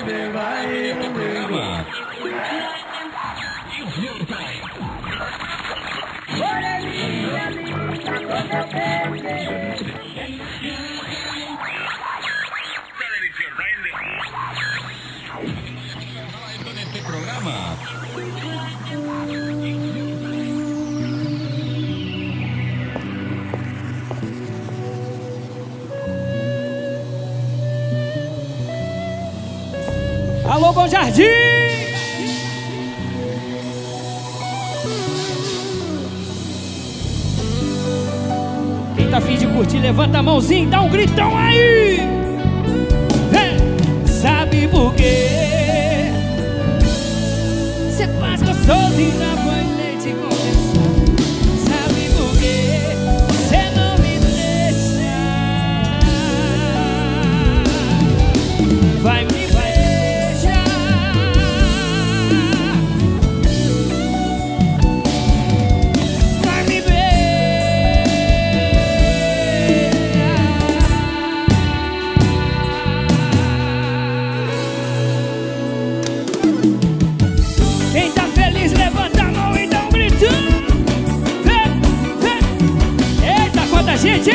onde vai o programa. Alô, Bom Jardim! Quem tá afim de curtir, levanta a mãozinha e dá um gritão aí! Sabe por quê? Cê faz gostosinho na banha de conversar. Sabe por quê? Cê não me deixa. Vai me gente,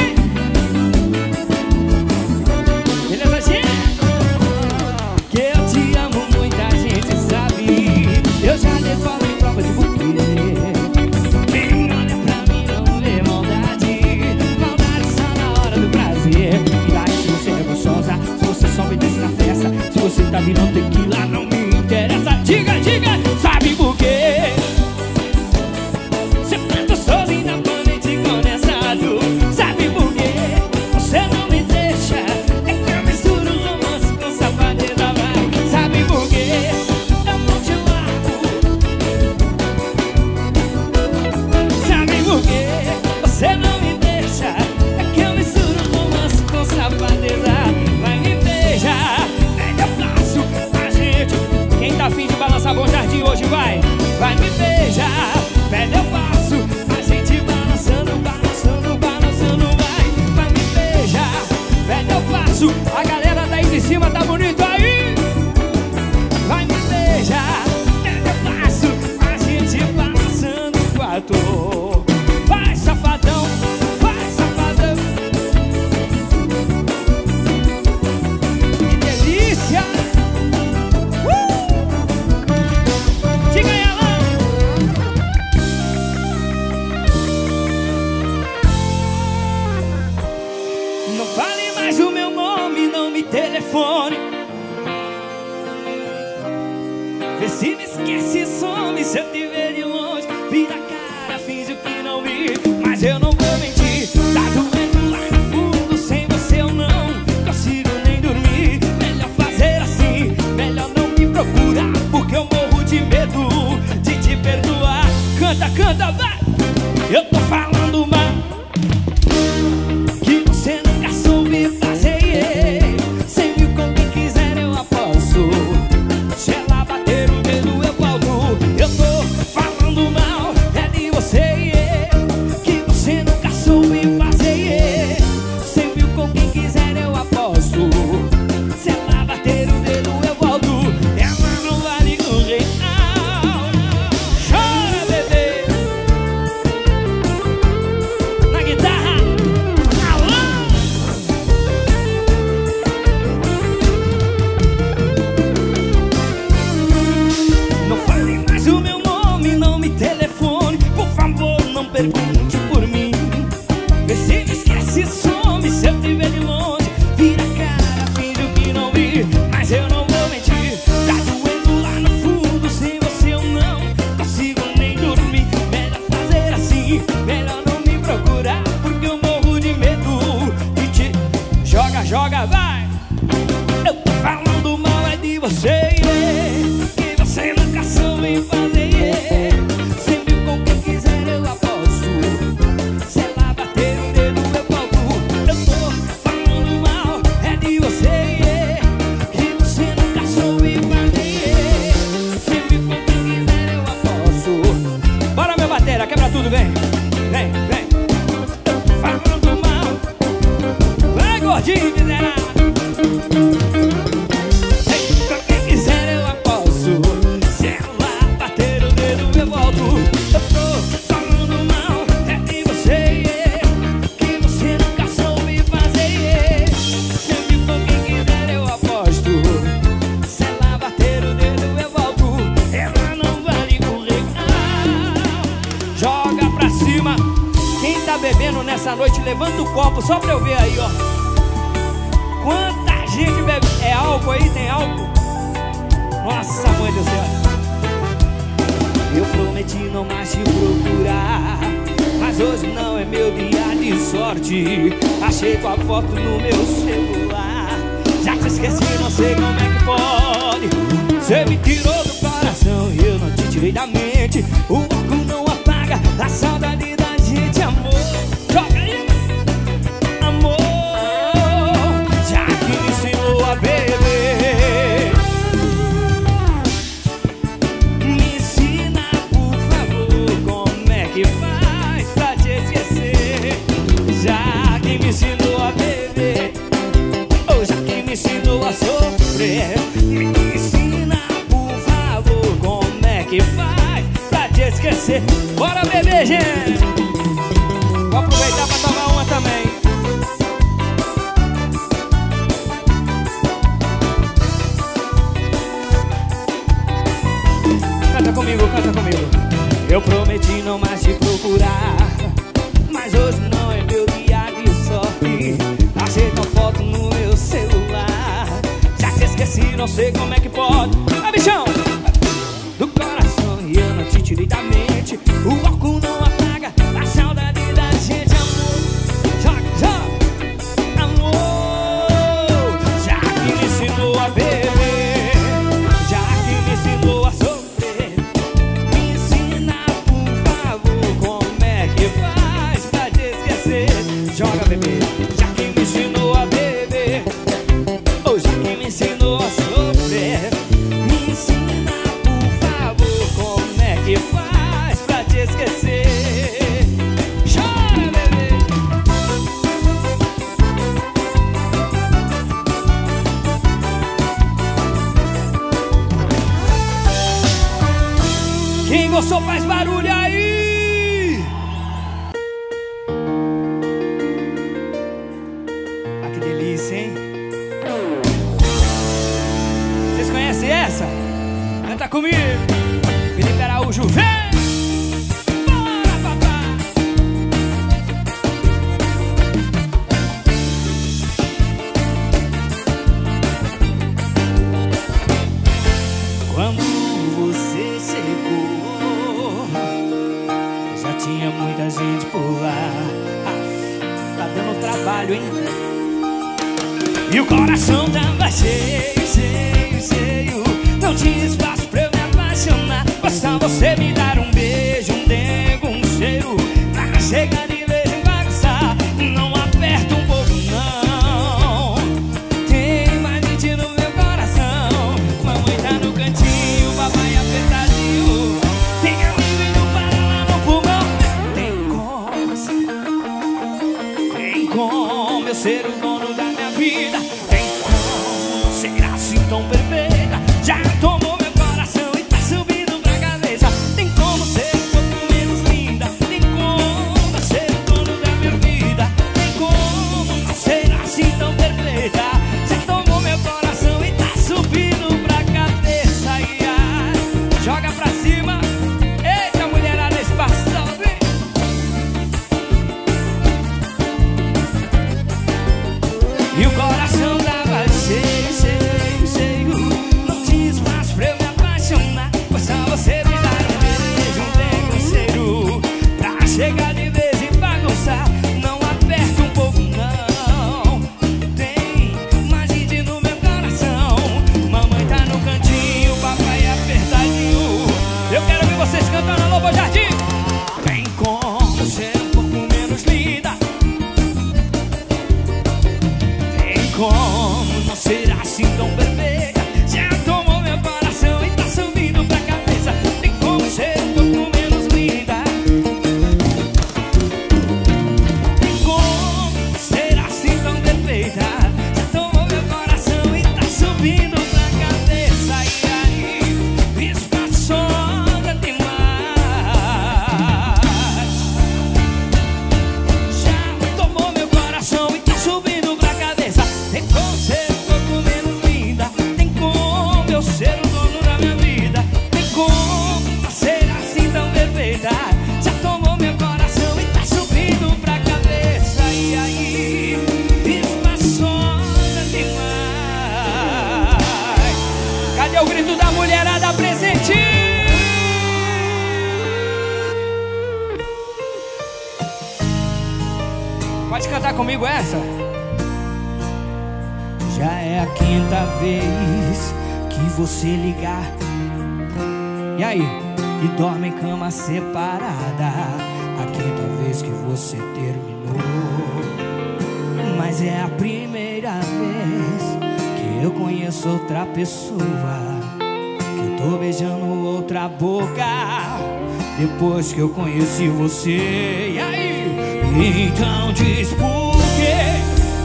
beleza, gente? Que eu te amo, muita gente sabe. Eu já decolo em prova de porquê. Quem olha pra mim não vê maldade. Maldade só na hora do prazer. E aí se você é gostosa, se você só me desce na festa, se você tá virando tequila, não me interessa. Diga, diga, sabe por quê? Você tá gostoso e na noite condensado. Sabe por quê? Você não me deixa. É que eu misturo romance com safadeza, vai. Sabe por quê? Eu não te largo. Sabe por quê? Você não me deixa. É que eu misturo romance com safadeza. Vai, me beija, pede abraço a gente. Quem tá afim de balançar Bom Jardim hoje vai. Vai, me beija, pede abraço a gente balançando, balançando, balançando. Vai, me beija, pede abraço. A galera daí de cima tá bonito aí. Vai, me beija, pede abraço a gente balançando o quarto. Vai, safadão, vai, safadão. Que delícia. Diga aí, Alan. Não fale mais o meu nome, não me telefone. Vê se me esquece e some. Se eu te ver de longe, vira a cara, finge que não vi. Mas eu não vou mentir, tá doendo lá no fundo. Sem você eu não consigo nem dormir. Melhor fazer assim, melhor não me procurar, porque eu morro de medo de te perdoar. Canta, canta, vai. Eu tô falando mal que você nunca soube fazer. Sem mil com quem quiser eu aposto. Se ela bater o dedo eu volto. Eu tô falando mal é de você, que você nunca soube fazer. Sem mil com quem quiser eu aposto. Se ela bater o dedo eu volto. Ela não vale um real. Chora, bebê. Na guitarra, Alan. Não fale mais o meu nome, não me telefone. Por favor, não pergunte por mim. Vê se me esquece e some. Se eu te ver de longe, vira a cara, finge que não vi. Mas eu não vou mentir, tá doendo lá no fundo. Sem você eu não consigo nem dormir. Melhor fazer assim, melhor não me procurar, porque eu morro de medo de te... Joga, joga, vai. Eu tô falando mal é de você, que você nunca soube fazer. Sempre com quem quiser eu aposto. Se ela bater o dedo eu volto. Eu tô falando mal é de você, que você nunca soube fazer. Sempre com quem quiser eu aposto. Bora, meu batera, quebra tudo, vem. Vem, vem. Falando mal. Vai, gordinho miserável. Sempre com quem essa noite, levanta o copo só pra eu ver aí, ó. Quanta gente bebe. É álcool aí? Tem álcool? Nossa, mãe do céu. Eu prometi não mais te procurar, mas hoje não é meu dia de sorte. Achei tua foto no meu celular. Já te esqueci, não sei como é que pode. Você me tirou do coração e eu não te tirei da mente. O álcool não apaga a saudade da gente, amor. Joga aí, amor. Já que me ensinou a beber, me ensina, por favor, como é que faz pra te esquecer. Já que me ensinou a beber, ou já que me ensinou a sofrer, me ensina, por favor, como é que faz pra te esquecer. Bora beber, gente! Vou aproveitar pra tomar uma também. Canta comigo, canta comigo. Eu prometi não mais te procurar, mas hoje não é meu dia de sorte. Achei tua foto no meu celular. Já te esqueci, não sei como é que pode. Ah, bichão! Do coração e eu não te tirei da mente. O álcool não apaga a saudade da gente, amor. Joga, joga, amor. Já que me ensinou a beber, já que me ensinou a sofrer, me ensina, por favor, como é que faz pra te esquecer. Joga, bebê. Já que me ensinou a beber, ou já que me ensinou a sofrer, me ensina, por favor, como é que faz pra te esquecer. Chora, bebê. Quem gostou faz barulho aí. Ah, que delícia, hein? Vocês conhecem essa? Canta comigo. Felipe Araújo, vem! Bora, papai! Quando você chegou, já tinha muita gente por lá. Tá dando trabalho, hein? E o coração tava cheio, cheio, cheio. Não tinha espaço pra eu me apaixonar. Basta você me dar um beijo, um dengo, um cheiro, pra chegar de vez em bagunçar. Não aperta um pouco, não. Tem mais gente no meu coração. Mamãe tá no cantinho, papai apertadinho. Tem amigo para lá no pulmão. Tem como eu ser o dono da minha vida? Tem como ser assim tão perfeita? Já tomou meu coração e tá subindo pra cabeça. Tem como ser um pouco menos linda? Tem como ser o dono da minha vida? Tem como não ser assim tão perfeita? Já tomou meu coração e tá subindo pra cabeça. Ai, ai. Joga pra cima. Eita, mulherada espaçosa, vem. E o coração tava cheio, cheio, cheio. Não tinha espaço comigo essa? Já é a quinta vez que você ligar. E aí? E dorme em cama separada. A quinta vez que você terminou. Mas é a primeira vez que eu conheço outra pessoa, que eu tô beijando outra boca depois que eu conheci você. E aí? Então diz por quê?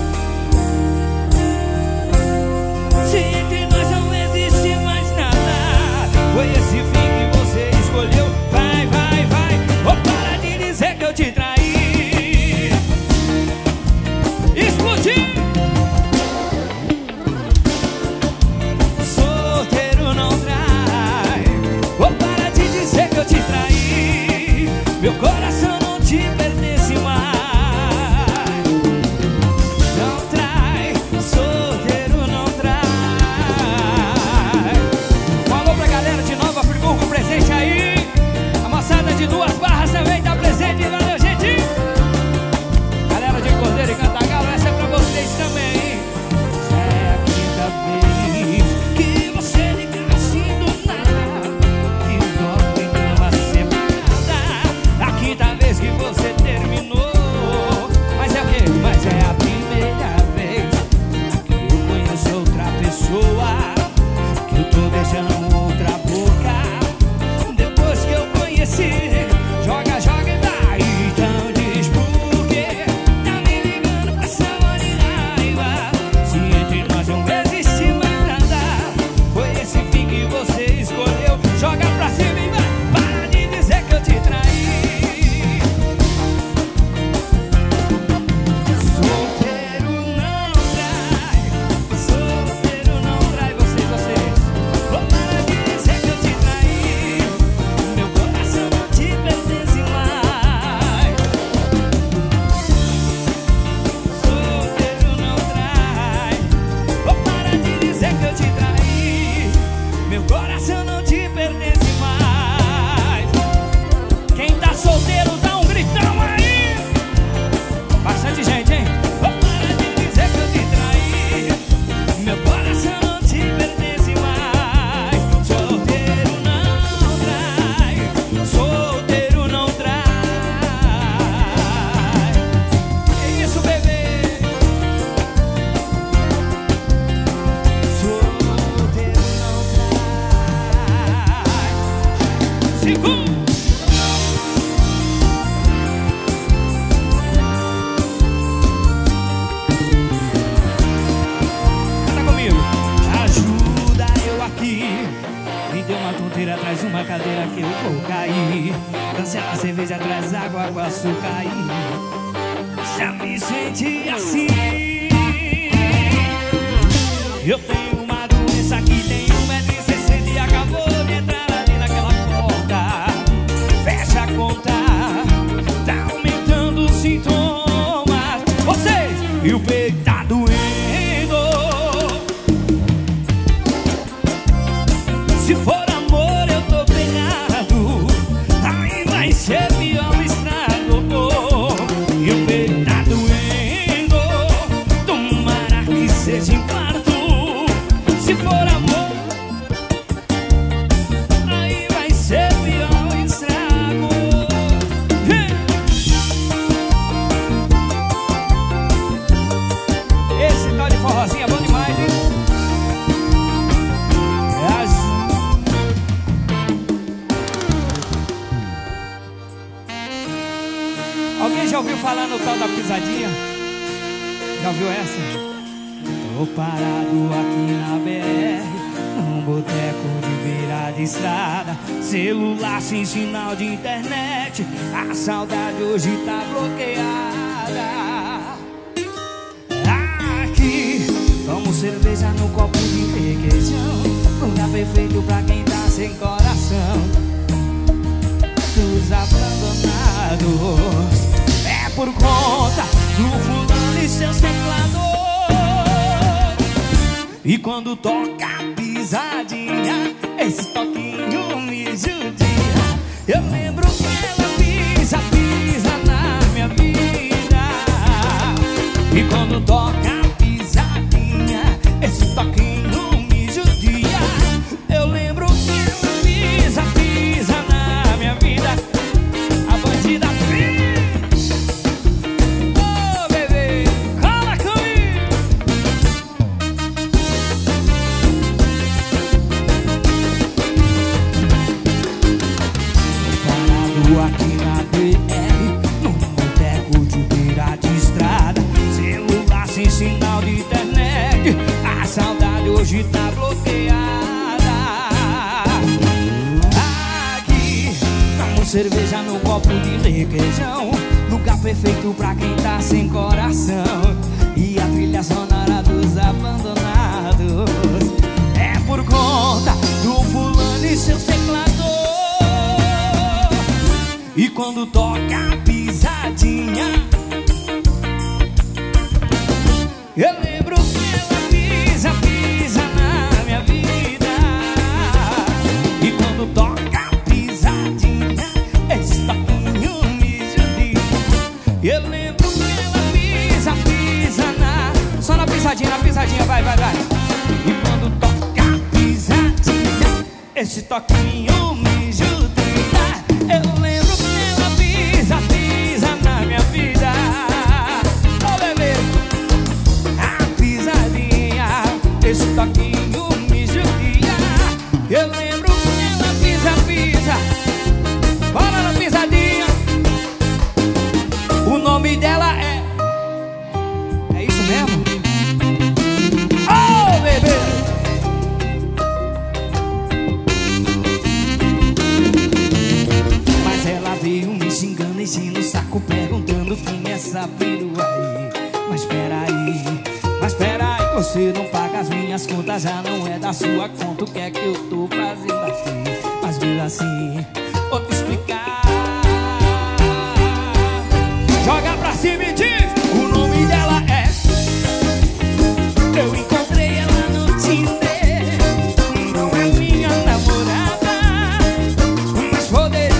Se entre nós não existe mais nada, foi esse fim que você escolheu. Vai, vai, vai. Ou para de dizer que eu te traí. Explodir. Solteiro não trai. Ou para de dizer que eu te traí. Meu coração não te pertence mais. Não trai. Solteiro não trai. Um alô pra galera de Nova Friburgo presente aí. A moçada de Duas Barras também tá presente. Valeu, gente. Galera de Cordeiro e Cantagalo, essa é pra vocês também. Já é a quinta vez que você liga assim do nada, que dorme em cama separada. A quinta vez que você terminou. Mas é o quê? Mas é a primeira vez que eu conheço outra pessoa, que eu tô beijando outra boca depois que eu conheci. Joga, joga e vai. Então diz por quê? Tá me ligando pra salvar de raiva. Se entre nós não existe mais nada, foi esse fim que você escolheu. Joga pra cima e vai. Para de dizer que eu te traí. Solteiro não trai. Solteiro não trai. Vocês, vocês. Oh, para de dizer que eu te traí. Meu coração não te pertence mais. Solteiro não trai. Oh, para de dizer que eu te traí. Meu coração não te pertence mais. Quem tá solteiro dá um gritão aí. Bastante gente, hein? Oh, para de dizer que eu te traí. Meu coração não te pertence mais. Solteiro não trai. Solteiro não trai. É isso, bebê. Solteiro não trai. Segundo. Canta comigo. Ajuda eu aqui. Me deu uma tonteira, traz uma cadeira que eu vou cair. Cancela a cerveja, traz água com açúcar aí. Já me senti assim. Eu tenho uma doença que tem 1,60 m e acabou de entrar ali naquela porta. Fecha a conta, tá aumentando os sintomas. Vocês, e o peito tá doendo. Se for amor eu tô penado, aí vai ser pior o estrago. E o peito tá doendo, tomara que seja infarto. Se for amor, aí vai ser pior o estrago. Esse tal de forrozinho é bom demais, hein? Alguém já ouviu falar no tal da pisadinha? Já ouviu essa? Tô parado aqui na BR, num boteco de beira de estrada. Celular sem sinal de internet, a saudade hoje tá bloqueada. Aqui, tomo cerveja no copo de requeijão, lugar perfeito pra quem tá sem coração. Dos abandonados, é por conta do fulano e seus teclados. E quando toca a pisadinha, esse toquinho me judia. Eu lembro que ela pisa, pisa na minha vida. cerveja no copo de requeijão, lugar perfeito pra quem tá sem coração. E a trilha sonora dos abandonados é por conta do fulano e seu teclador. E quando toca a pisadinha, eu lembro que ela pisa, pisa na minha vida. E quando toca a pisadinha, esse toquinho me judia. Eu lembro que ela pisa, pisa só na pisadinha, vai, vai, vai. E quando toca a pisadinha, esse toquinho me judia. Eu lembro que ela pisa, pisa na minha vida. Ô bebê, a pisadinha, esse toquinho me judia. Eu lembro que ela pisa, pisa. Bora na pisadinha. O nome dela é isso mesmo? Oh, bebê! Mas ela veio me xingando, enchendo o saco, perguntando quem é essa perua aí. Mas peraí, você não paga as minhas contas, já não é da sua conta. O que é que eu tô fazendo aqui? Mas veja assim, vou te explicar. Joga pra cima e diz, o nome dela é. Eu encontrei ela no Tinder. Não é minha namorada, mas poderia.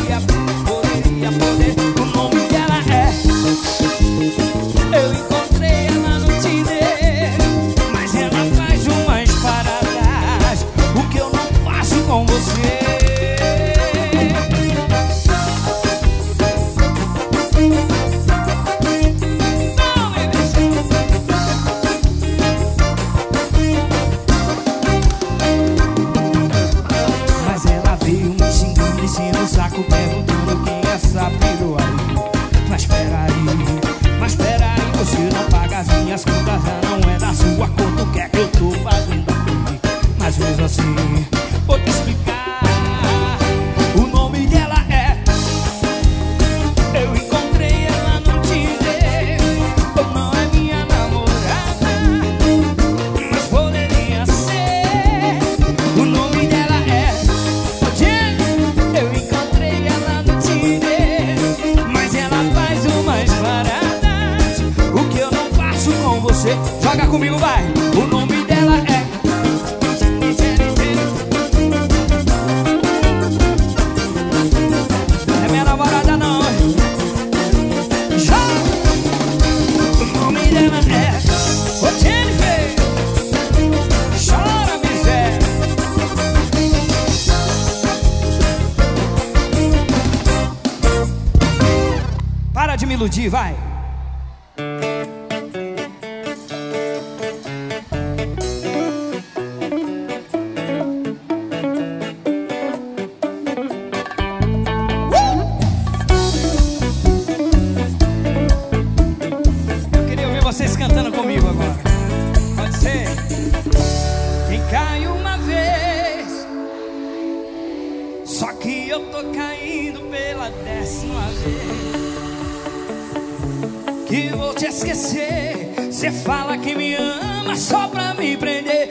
O nome dela é. Eu encontrei ela no Tinder, mas ela faz umas paradas, o que eu não faço com você. No saco perguntando quem é essa perua aí. Mas peraí, você não paga as minhas contas, já não é da sua conta. O que é que eu tô fazendo aqui? Mas veja assim, vou te explicar. O nome dela é. Eu encontrei ela no Tinder. Não é minha namorada, mas poderia ser. O nome dela é. Eu encontrei ela no Tinder, mas ela faz umas paradas, o que eu não faço com você. Joga comigo, vai. O nome dela é. É minha namorada não. Joga. O nome dela é. Ô Jennifer, chora miséria. Para de me iludir, vai. Eu queria ouvir vocês cantando comigo agora. Pode ser? Quem cai uma vez, só que eu tô caindo pela 10ª vez. Que vou te esquecer. Cê fala que me ama só pra me prender.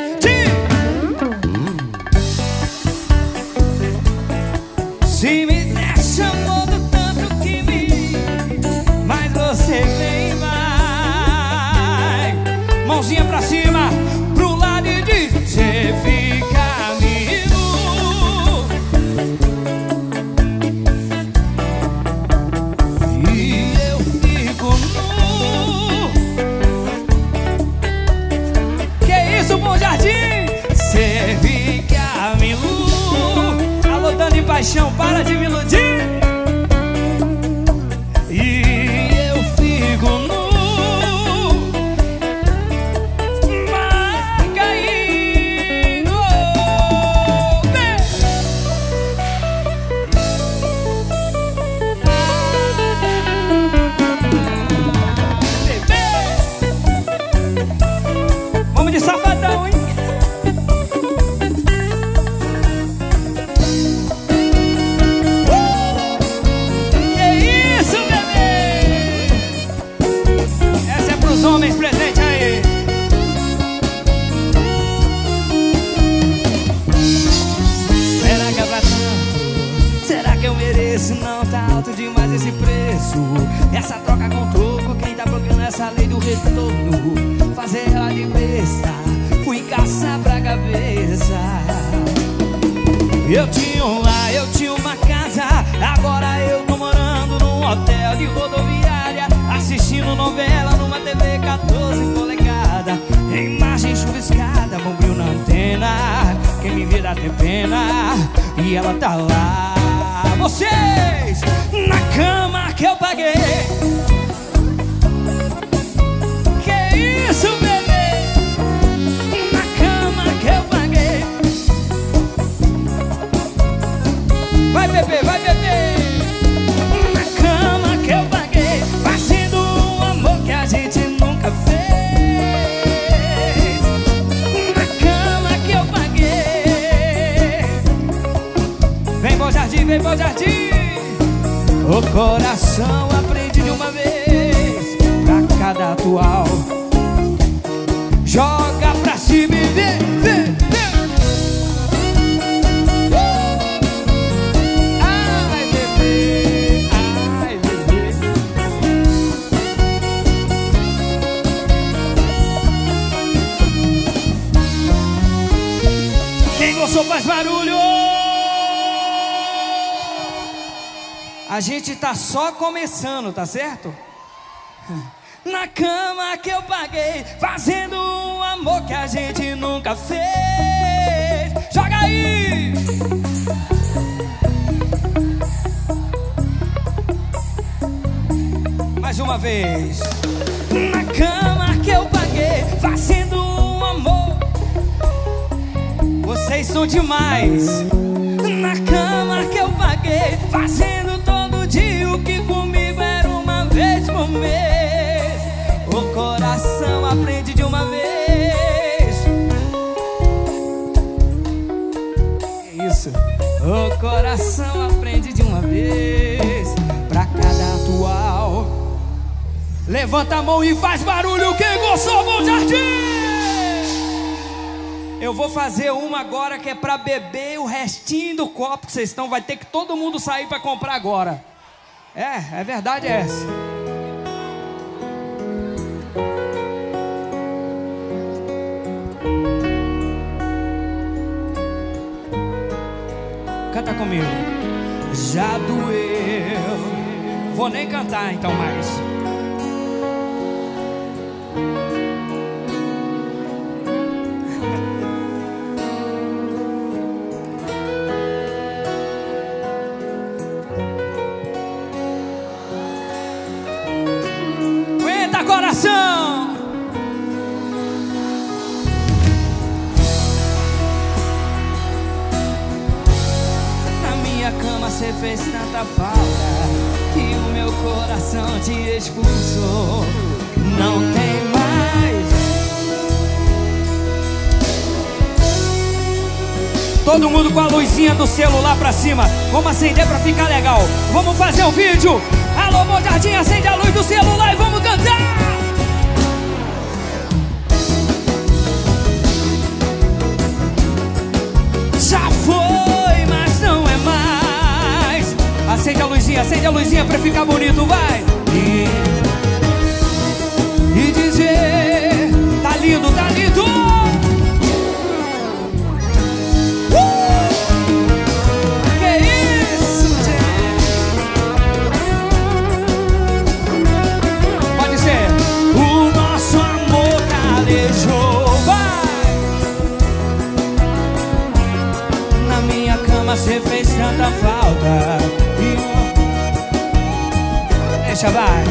Se me deixa amor do tanto que me, mas você nem vai. Mãozinha pra cima, pro lado e diz: cê fica amigo. E eu fico nu. Que isso, Bom Jardim? Cê fica amigo. Alô, Dani Paixão, para de me iludir. E eu fico nu. Vamos de safadão, hein? Eu tinha um lar, eu tinha uma casa. Agora eu tô morando num hotel de rodoviária, assistindo novela numa TV 14 polegadas. Imagem chuviscada, bom brilho na antena. Quem me vira tem pena. E ela tá lá. Vocês, na cama que eu paguei. Que isso, bebê? Na cama que eu paguei. Vai, bebê, vai, bebê. Na cama que eu paguei, fazendo um amor que a gente nunca fez. Na cama que eu paguei. Vem, Bom Jardim, vem, Bom Jardim. O coração aprende de uma vez. Pra cada atual, joga pra cima e vem, vem, vem. Ai, bebê, ai, bebê. Quem gostou faz barulho. A gente tá só começando, tá certo? Na cama que eu paguei, fazendo um amor que a gente nunca fez. Joga aí! Mais uma vez. Na cama que eu paguei, fazendo um amor. Vocês são demais. Na cama que eu paguei, fazendo todo dia o que comigo era uma vez por mês. O coração aprende de uma vez. Isso. O coração aprende de uma vez. Pra cada atual, levanta a mão e faz barulho. Quem gostou, Bom Jardim? Eu vou fazer uma agora que é pra beber o restinho do copo que vocês estão. Vai ter que todo mundo sair pra comprar agora. É verdade essa. Canta comigo. Já doeu. Vou nem cantar então mais. Coração, na minha cama cê fez tanta falta que o meu coração te expulsou. Não tem mais. Todo mundo com a luzinha do celular pra cima. Vamos acender pra ficar legal. Vamos fazer um vídeo. Alô, Bom Jardim, acende a luz do celular e vamos cantar. Já foi, mas não é mais. Acende a luzinha pra ficar bonito, vai. E dizer, tá lindo, tá lindo. Que isso, gente. Pode ser. O nosso amor calejou, vai. Na minha cama cê fez tanta falta. Deixa, vai.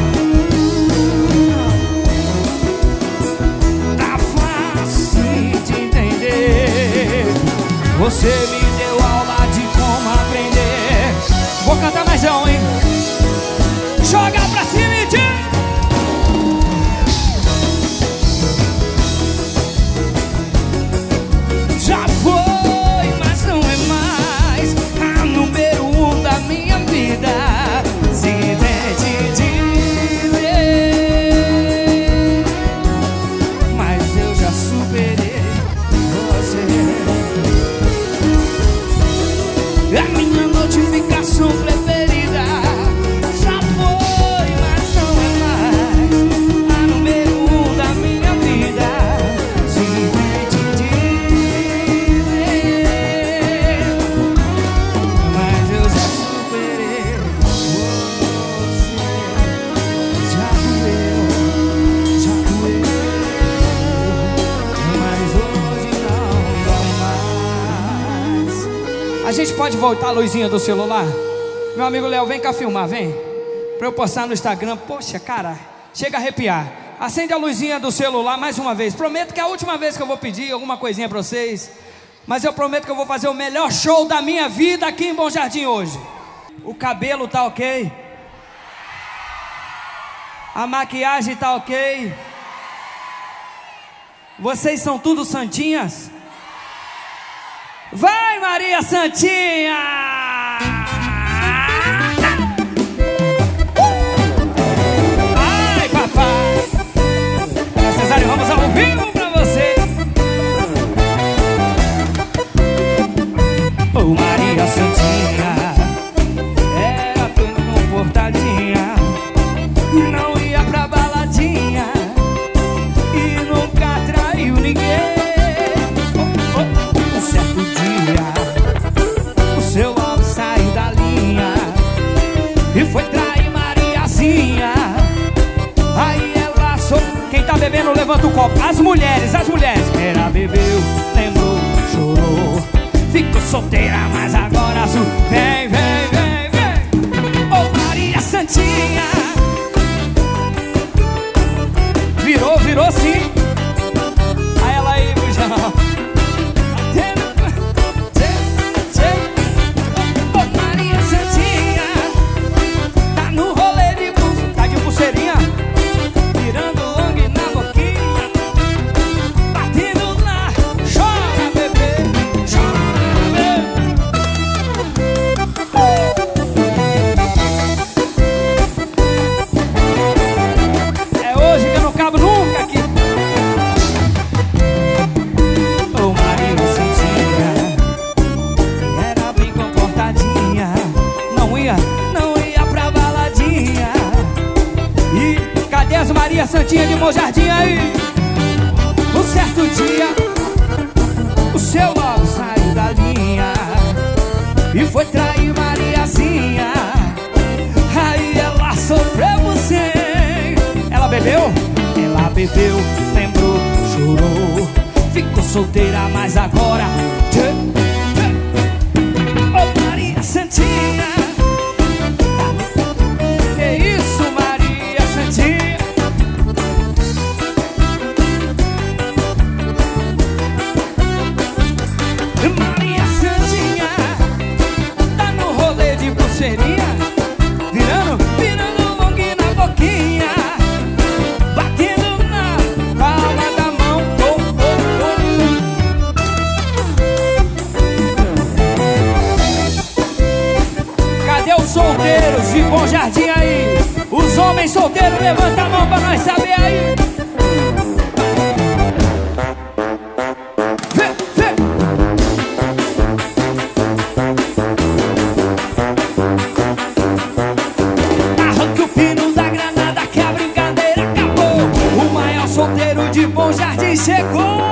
Tá fácil de entender. Você me deu aula de como aprender. Vou cantar mais um, hein? Joga pra cima e diz. Já foi, mas não é mais a número 1 da minha vida. Se tente dizer, mas eu já superei você. A minha notificação preferida já foi, A gente pode voltar a luzinha do celular? Meu amigo Léo, vem cá filmar, vem. Pra eu postar no Instagram. Poxa, cara, chega a arrepiar. Acende a luzinha do celular mais uma vez. Prometo que é a última vez que eu vou pedir alguma coisinha pra vocês. Mas eu prometo que eu vou fazer o melhor show da minha vida aqui em Bom Jardim hoje. O cabelo tá ok? A maquiagem tá ok? Vocês são tudo santinhas? Vai, Maria Santinha! Ai, papai! Cesário Ramos ao vivo pra você. Ô, Maria Santinha era bem comportadinha, não ia pra baladinha e nunca traiu ninguém. Um certo dia o seu alvo saiu da linha e foi trair Mariazinha. Aí ela quem tá bebendo levanta o copo. As mulheres. Era bebeu, lembrou, chorou, ficou solteira, mas agora vem, vem, vem, vem. Ô, Maria Santinha, virou sim. Aí ela aí, bujão. Ô, Maria Santinha, tá no rolê de pulseirinha, tá de pulseirinha, virando long na boquinha, batendo lá. Chora, bebê, chora, bebê. É hoje que eu não cabo nunca aqui. Ô, Maria Santinha era bem comportadinha, não ia pra baladinha. E cadê as Maria Santinha de Bom Jardim aí? Um certo dia o seu alvo saiu da linha e foi trair Mariazinha. Aí ela sofreu você. Ela bebeu, lembrou, chorou, ficou solteira, mas agora ô, Maria Santinha. Que isso, Maria Santinha? Maria Santinha tá no rolê de pulseirinha, virando long na boquinha, batendo na palma da mão. Cadê os solteiros de Bom Jardim aí? Os homens solteiros, levanta a mão pra nós saber aí. Vê, vê. Arranca o pino da granada que a brincadeira acabou. O maior solteiro de Bom Jardim chegou.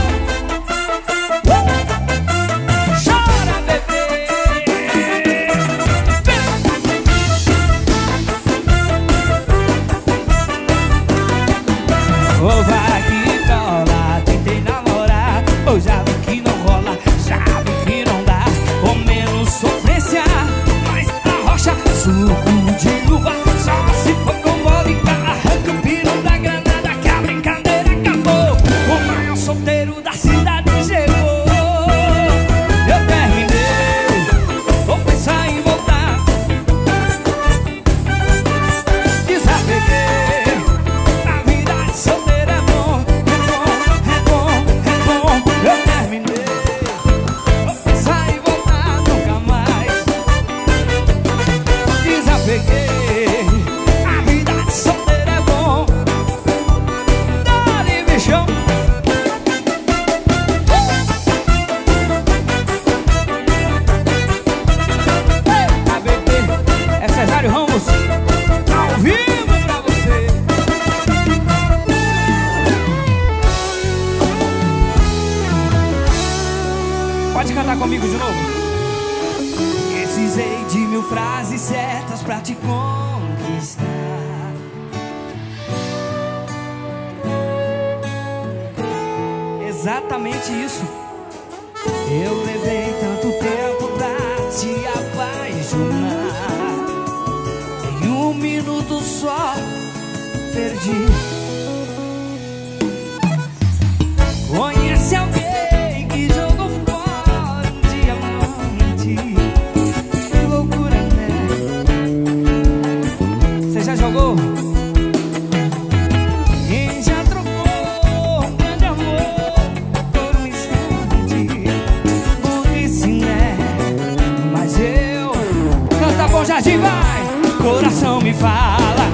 Chora, bebê. Ô, vai que cola, tentei namorar, ou já vi que não rola, já vi que não dá. Ou menos sofrência, mas a rocha, suco de uva, só se for com vodka. Arranca o pino da granada que a brincadeira acabou. O maior solteiro da cidade chegou. Eu terminei, vou pensar em voltar, desapeguei. A vida de solteiro é bom, é bom, é bom, é bom. Eu terminei, vou pensar em voltar nunca mais, desapeguei. A vida de solteiro é bom. Dá-lhe, bichão. A bebê é Cesário Ramos ao vivo pra você. Pode cantar comigo de novo? Precisei de 1000 frases certas pra te conquistar. Exatamente isso. Eu levei tanto tempo pra perdi. Conhece alguém que jogou fora um diamante? Que loucura, né? Você já jogou? Quem já trocou um grande amor por um instante? Burrice, né? Mas eu... Canta Bom Jardim, vai! Coração me fala.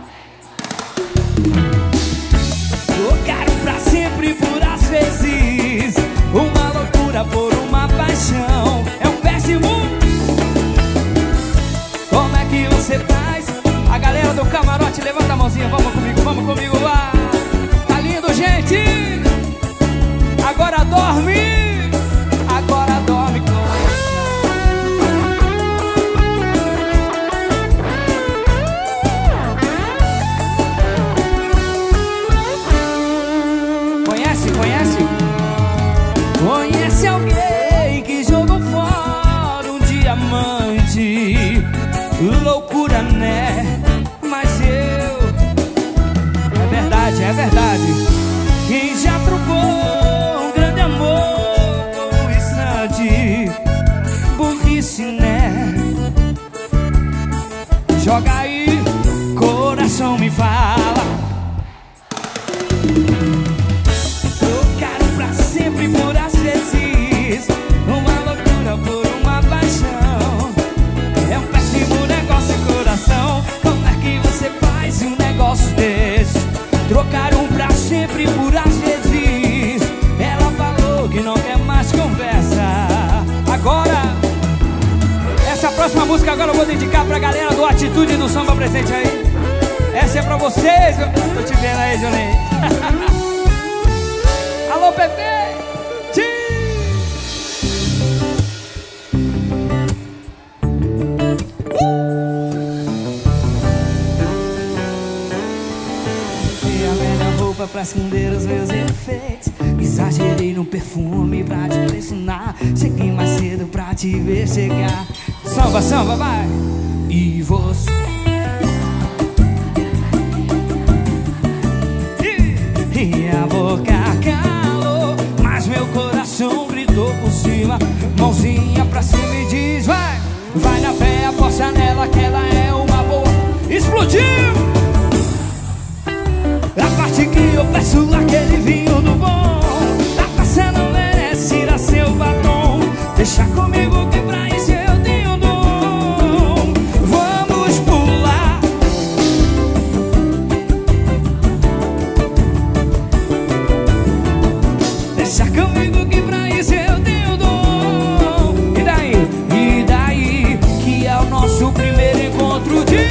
Trocaram pra sempre por às vezes. Uma loucura por uma paixão. É um péssimo. Como é que você faz? A galera do camarote, levanta a mãozinha. Vamos comigo, vai. Tá lindo, gente. Agora dorme. Agora dorme com... Conhece alguém que jogou fora um diamante? Loucura, né? Mas eu... É verdade. Quem já trocou um grande amor por um instante? Burrice, né? Joga aí, coração me fala. Sempre por às vezes. Uma loucura por uma paixão. É um péssimo negócio, coração. Como é que você faz um negócio desse? Trocaram pra sempre por às vezes. Ela falou que não quer mais conversa. Agora, essa próxima música agora eu vou dedicar pra galera do Atitude do Samba presente aí. Essa é pra vocês. Tô te vendo aí, Juninho. Alô, Pepe! Pra esconder os meus efeitos, exagerei no perfume pra te impressionar. Cheguei mais cedo pra te ver chegar. Samba, vai! E você... E a boca calou, mas meu coração gritou por cima. Mãozinha pra cima e diz: vai! Vai na fé, aposta nela que ela é uma boa. Explodiu! A parte que eu peço aquele vinho do bom. A taça não merece ir a seu batom. Deixa comigo que pra isso eu tenho dom. Vamos pular. Deixa comigo que pra isso eu tenho dom. E daí que é o nosso primeiro encontro de...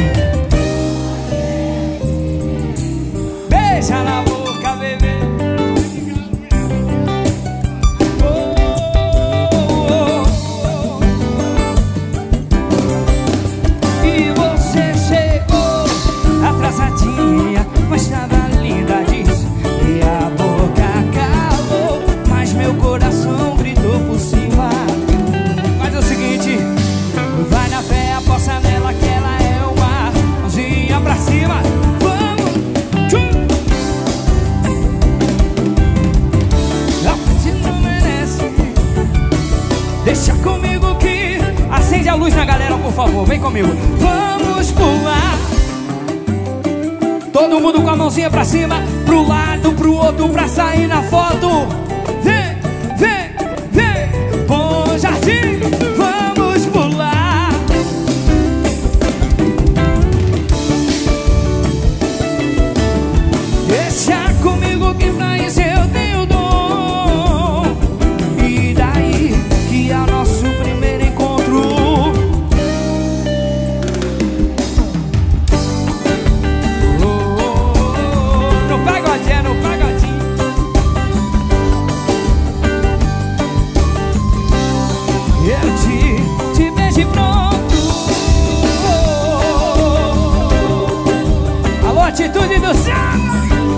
Beija na boca, bebê. E você chegou atrasadinha, mas tava linda disso. E a boca calou, mas meu coração gritou por cima. Faz o seguinte, vai na fé, aposta nela que ela é uma. Mãozinha pra cima. Deixa comigo que... Acende a luz na galera, por favor, vem comigo. Vamos pular. Todo mundo com a mãozinha pra cima, pro lado, pro outro, pra sair na foto. Vem. Bom Jardim, vamos pular. Deixa comigo que pra isso eu tenho dom. E daí que é o nosso primeiro encontro. No pagodinho. Eu te beijo e pronto. Alô, Atitude do Samba.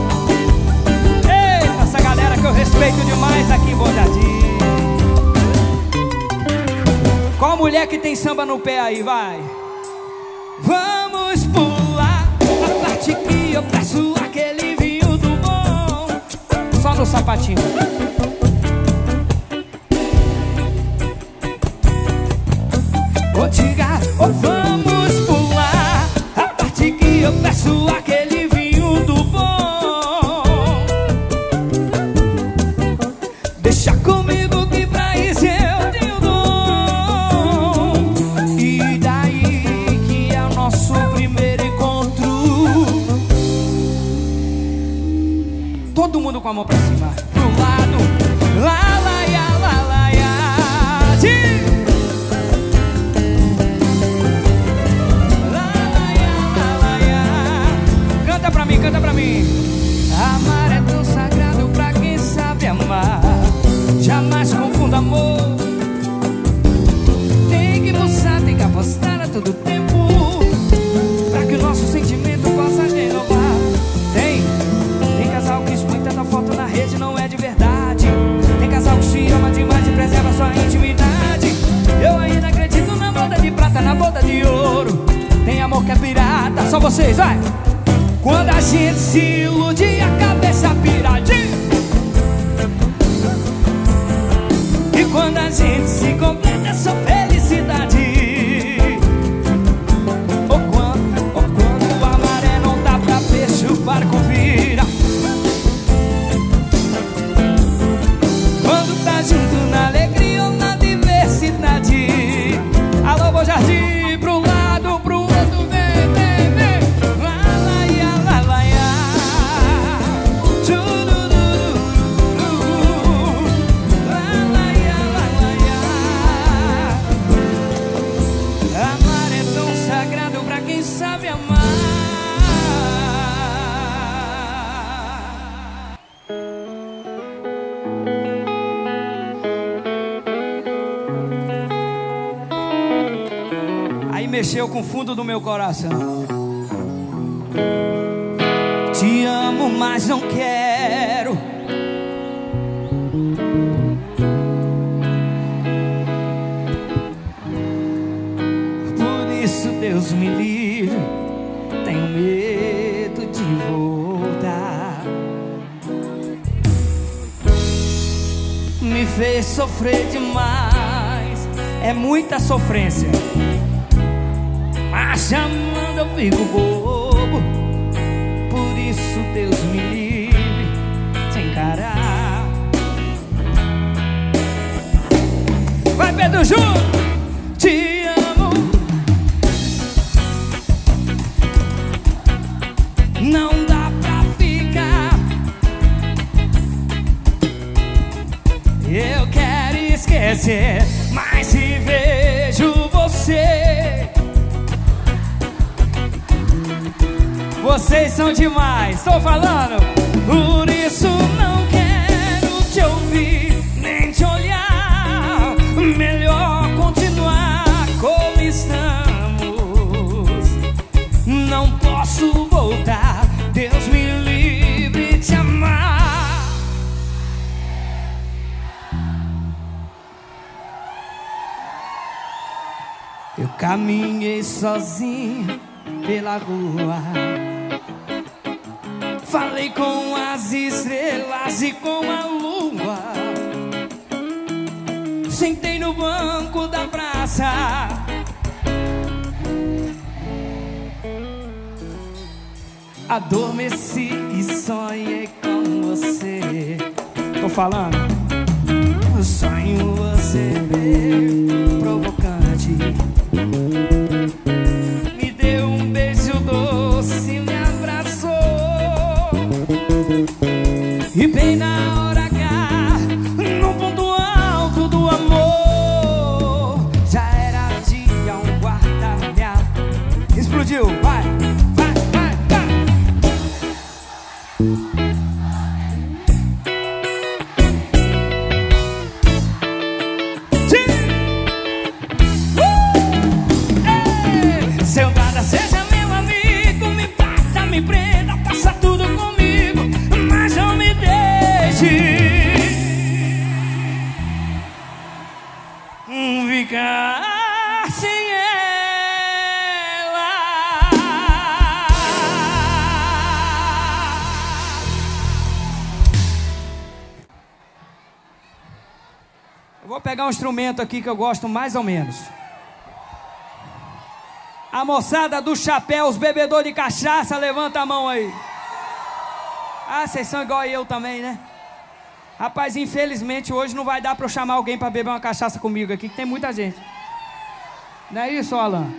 Ei, essa galera que eu respeito demais aqui em Bom Jardim. Qual mulher que tem samba no pé aí, vai? Vamos pular a parte que eu peço aquele vinho do bom. Só no sapatinho. Ô diga, ou vamos pular a parte que eu peço aquele vinho do bom. Deixa comigo que pra isso eu tenho dom. E daí que é o nosso primeiro encontro. Todo mundo com a mão pra cima, pro lado. Lá, lá, ia, lá, lá, ia. Canta pra mim, canta pra mim. Amar é tão sagrado pra quem sabe amar. Jamais confunda amor. Tem que buscar, tem que apostar a todo tempo, pra que o nosso sentimento possa renovar. Tem casal que expõe tanta foto na rede, não é de verdade. Tem casal que se ama demais e preserva sua intimidade. Eu ainda acredito na boda de prata, na boda de ouro. Tem amor que é pirata, só vocês, vai! Quando a gente se ilude e a cabeça piradinha. E quando a gente se completa essa felicidade. Ou quando a maré não dá pra peixe, o barco vira. Quando tá junto na alegria ou na diversidade. Alô, Bom Jardim, pro lado, pro outro, vem, vem, vem. Lá, lá, ia, lá, lá, ia. Lá, lá, ia, lá, lá, ia. Amar é tão sagrado pra quem sabe amar. Aí mexeu com o fundo do meu coração. Te amo, mas não quero. Por isso Deus me livre, tenho medo de voltar. Me fez sofrer demais, é muita sofrência. Mas chamando eu fico bobo. Por isso Deus me livre de encarar. Vai, Pedro Júnior! Te amo. Não dá pra ficar. Eu quero esquecer, mas se vejo você. Vocês são demais, tô falando. Por isso não quero te ouvir, nem te olhar. Melhor continuar como estamos. Não posso voltar, Deus me livre de amar. Eu caminhei sozinho pela rua, falei com as estrelas e com a lua. Sentei no banco da praça, adormeci e sonhei com você. Tô falando, o sonho você veio provocante. Me deu um beijo doce, me abraçou. E bem na hora H, no ponto alto do amor, já era dia, um guarda-minha explodiu, vai, vai, vai, vai. Seu nada seja meu amigo, me bata, me prenda, faça tudo comigo, mas não me deixe ficar sem ela. Vou pegar um instrumento aqui que eu gosto mais ou menos. A moçada do chapéu, os bebedores de cachaça, levanta a mão aí. Ah, vocês são igual eu também, né? Rapaz, infelizmente hoje não vai dar pra eu chamar alguém pra beber uma cachaça comigo aqui, que tem muita gente. Não é isso, Alan?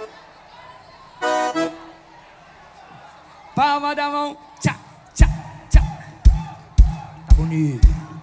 Palma da mão. Tchá, tchá, tchá. Tá bonito.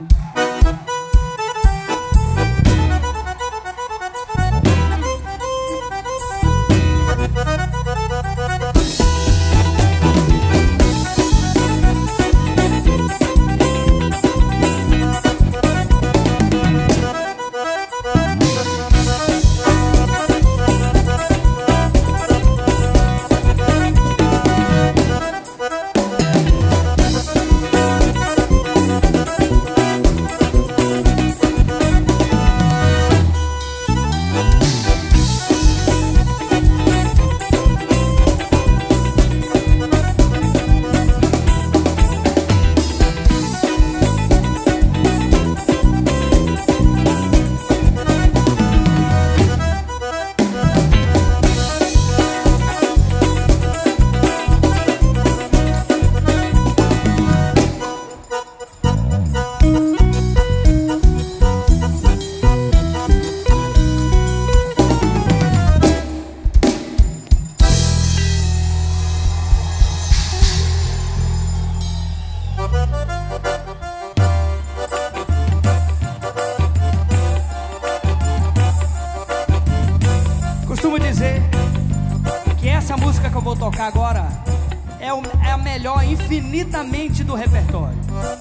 Costumo dizer que essa música que eu vou tocar agora é a melhor infinitamente do repertório.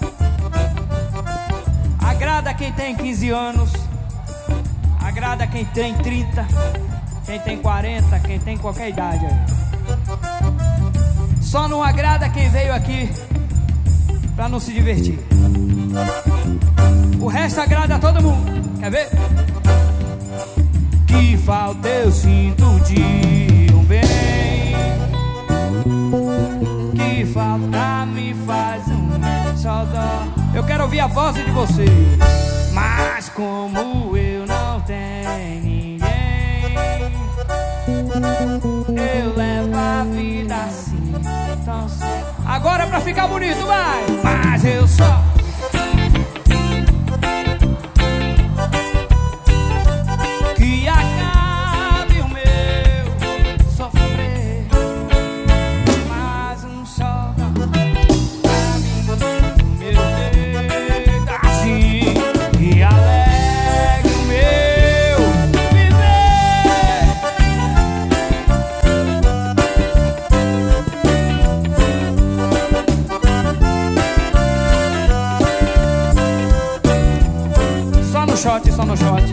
Agrada quem tem 15 anos, agrada quem tem 30, quem tem 40, quem tem qualquer idade aí. Só não agrada quem veio aqui pra não se divertir. O resto agrada a todo mundo. Quer ver? Que falta eu sinto de um bem, que falta me faz um saudade. Eu quero ouvir a voz de vocês. Mas como eu não tenho ninguém, eu levo a vida assim tão cedo. Agora é pra ficar bonito, vai! Mas eu só que acabe o meu sofrer. Mais um sol pra mim, meu Deus, assim, e alegre o meu viver. Só no shot, só no shot.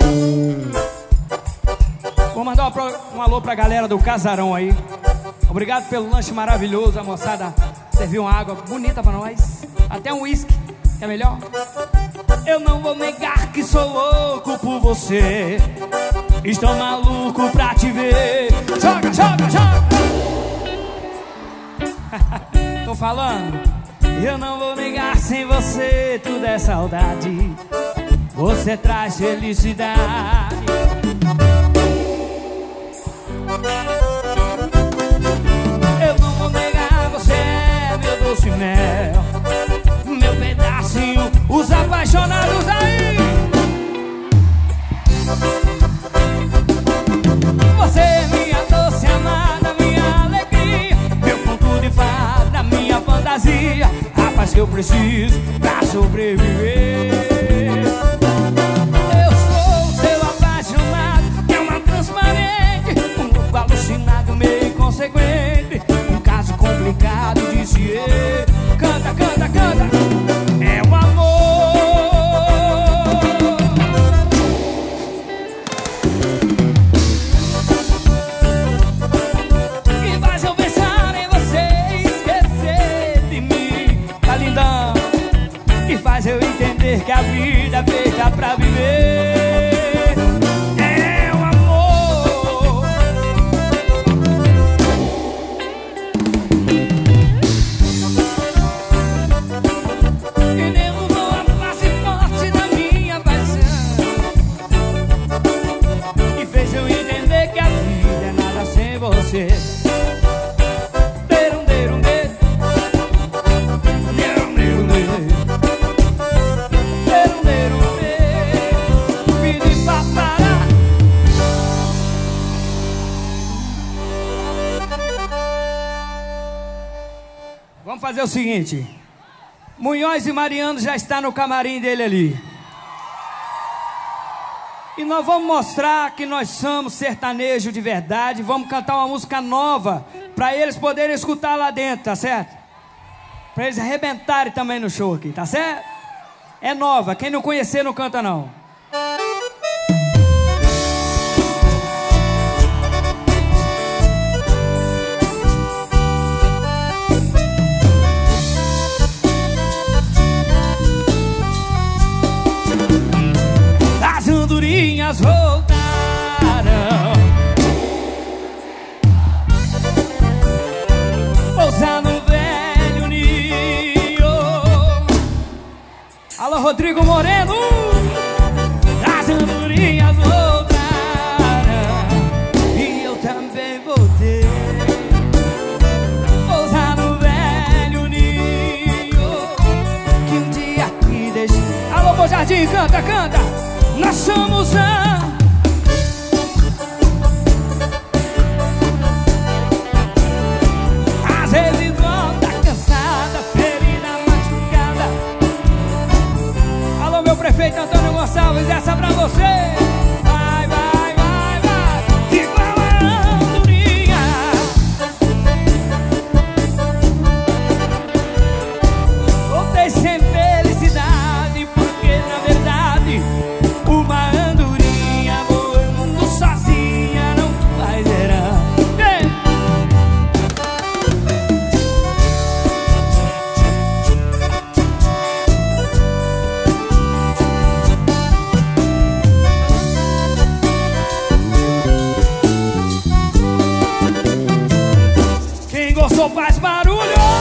Vou mandar um alô pra galera do Casarão aí. Obrigado pelo lanche maravilhoso. A moçada serviu uma água bonita pra nós. Até um uísque, que é melhor. Eu não vou negar que sou louco por você. Estou maluco pra te ver. Joga, joga, joga. Tô falando. Eu não vou negar, sem você tudo é saudade. Você traz felicidade. Eu não vou negar, você é meu doce mel, meu pedacinho, os apaixonados aí. Você é minha doce amada, minha alegria, meu conto de fada, minha fantasia, a paz que eu preciso pra sobreviver. Eu sou seu apaixonado, é uma transparente, um louco alucinado, meio inconsequente, um caso complicado de se ir. Canta, canta, canta, é o amor que faz eu pensar em você e esquecer de mim. Tá lindão, que faz eu entender que a vida fazer o seguinte. Munhoz e Mariano já está no camarim dele ali. E nós vamos mostrar que nós somos sertanejo de verdade. Vamos cantar uma música nova para eles poderem escutar lá dentro, tá certo? Para eles arrebentarem também no show aqui, tá certo? É nova, quem não conhecer não canta não. As andorinhas voltaram, pousar no velho ninho. Alô, Rodrigo Moreno. As andorinhas voltaram e eu também voltei, pousar no velho ninho que um dia aqui deixei. Alô, Bom Jardim, canta, canta. Nós somos às vezes volta cansada, ferida machucada. Alô, meu prefeito Antônio Gonçalves, essa pra você. Vai, vai, vai, vai, igual a andorinha. Voltei sem felicidade, porque na verdade uma andorinha voando sozinha não vai zerar. Quem gostou faz barulho.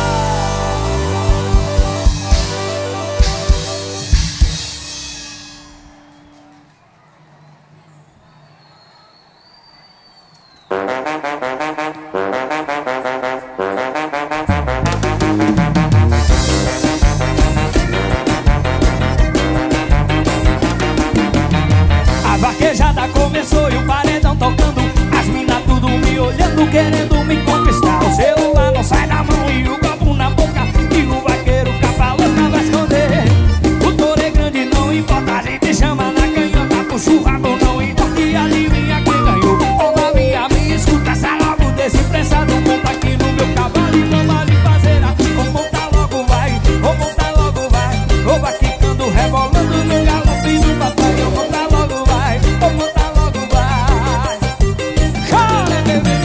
A vaquejada começou e o paredão tocando, as minas tudo me olhando, querendo me conquistar. O celular não sai da mão e o copo na boca, e o vaqueiro capa louca vai esconder. O touro é grande, não importa, a gente chama na canhota, puxa o rabo, não importa, e adivinha quem ganhou. Ô novinha, me escuta, sai logo desse pressado, monta aqui no meu cavalo e vamos ali fazer a... Ô monta logo vai, ô monta logo vai, ô vai quicando, rebolando no galope do papai. Ô monta logo vai, ô monta logo vai. Chora, bebê.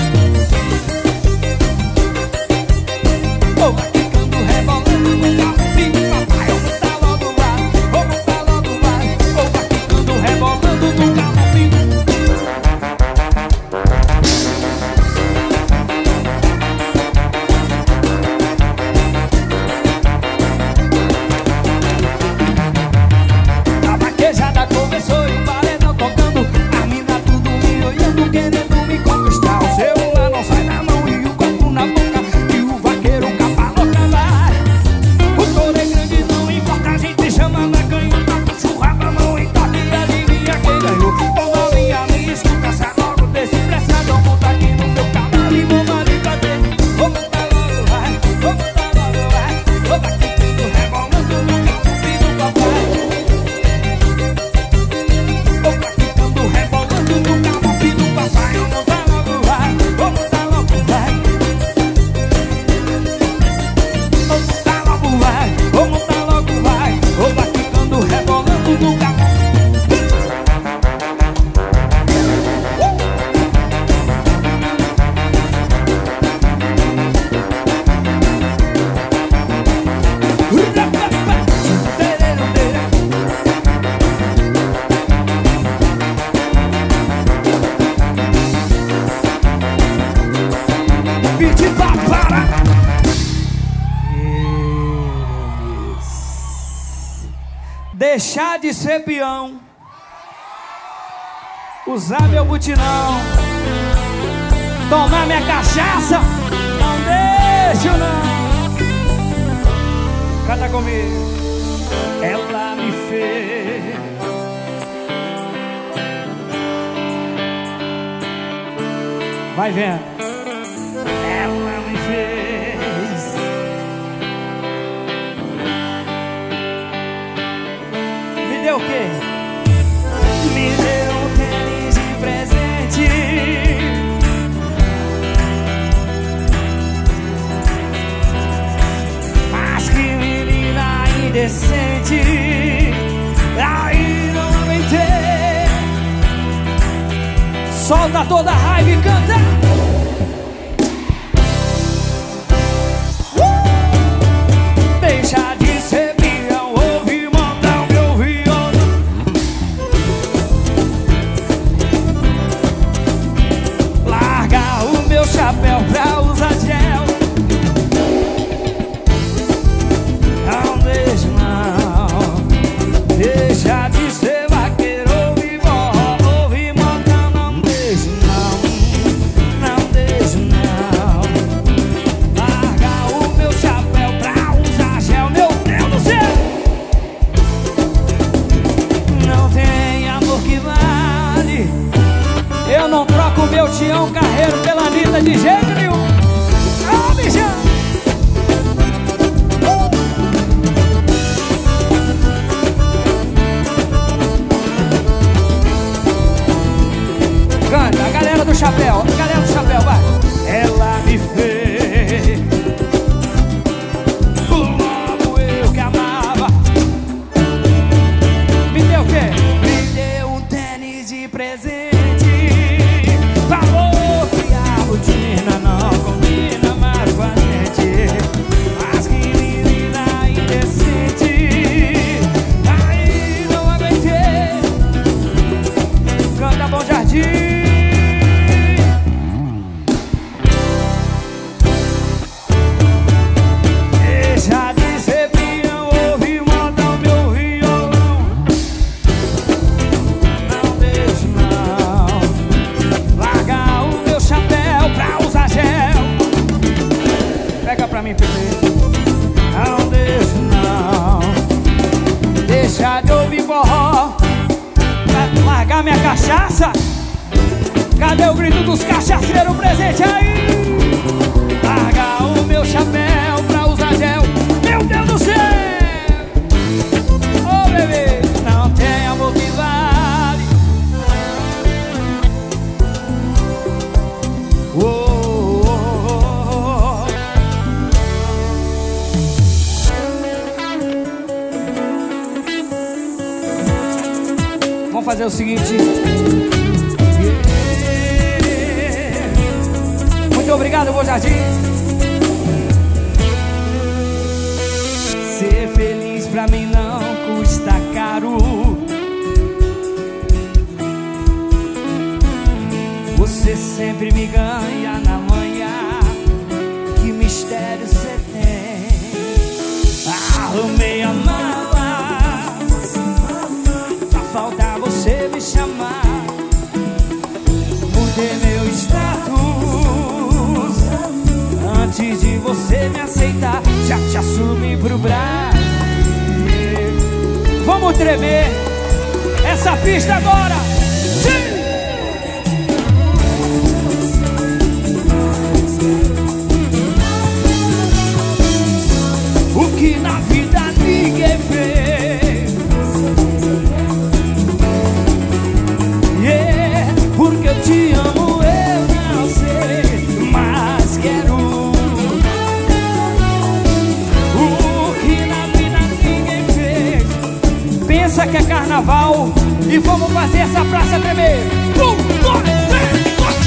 Ô vai quicando, rebolando no galope do papai. Ô monta logo vai, ô monta logo vai, ô vai quicando, rebolando no galope do... A vaquejada começou e o paredão tocando, a mina tudo me olhando, querendo me conquistar. O celular não sai da mão e o copo na boca, e o vaqueiro capa louca vai. O touro é grande, não importa, a gente chama na canhota, puxa o rabo, a mão e toca, e adivinha quem ganhou. Ô novinha, me escuta, sai logo desse pressadão, monta aqui no meu cavalo e vamos ali bater. Ô monta logo vai, ô monta logo vai, ô vai quicando, rebolando no galope do papai. Ô vai quicando, rebolando no galope do papai. Ô monta logo vai, ô monta logo vai, ô monta logo vai, ô monta logo vai, ô vai quicando, rebolando no galope. Pedi pra parar. Deixar de ser peão, usar meu butinão, tomar minha cachaça, não deixo não. Canta comigo. Ela me fez vai vendo. Ela me fez quê? Me deu um tênis de presente. Mas que menina indecente. Aí não aguentei. Solta toda a raiva e canta. Deixa de ser peão, ouve mandar o meu violão. Larga o meu chapéu pra usar gel. Não deixa não. Deixa de ser vaqueiro, ouve forró, ouve mandar. Não deixa não. Não deixa não. Larga o meu chapéu pra usar gel. Meu Deus do céu. Não tem amor que vale. Eu não troco meu Tião Carreiro pela Anitta de jeito nenhum. Ô, bichão! Canta, a galera do chapéu, vai. Ela me fez logo eu que amava. Me deu o quê? Me deu um tênis de presente. Falou que a rotina não combina mais com a gente. Mas que menina indecente. Aí não aguentei. Canta Bom Jardim. Deixa de ser peão, ouve mandar o meu violão. Não deixa não. Larga o meu chapéu pra usar gel. Pega pra mim, Pepe. Não deixa não. Deixa de ouvir forró pra largar minha cachaça. Cadê o grito dos cachaceiros presente aí? Larga o meu chapéu pra usar gel. Meu Deus do céu! Ô bebê, não tem amor que vale. Oh, oh, oh, oh. Vamos fazer o seguinte. Muito obrigado, Bom Jardim. Ser feliz pra mim não custa caro. Você sempre me ganha na manhã. Que mistério você tem. Arrumei a mala. Só falta você me chamar. Mudei meu status. Antes de você me aceitar, já te assumi pro Brasil. Vamos tremer essa pista agora. Sim! O que na vida ninguém fez. Yeah, porque eu te amo, eu não sei, mas quero. O que na vida ninguém fez. Pensa que é carnaval e vamos fazer essa praça tremer. 1, 2, 3, 4.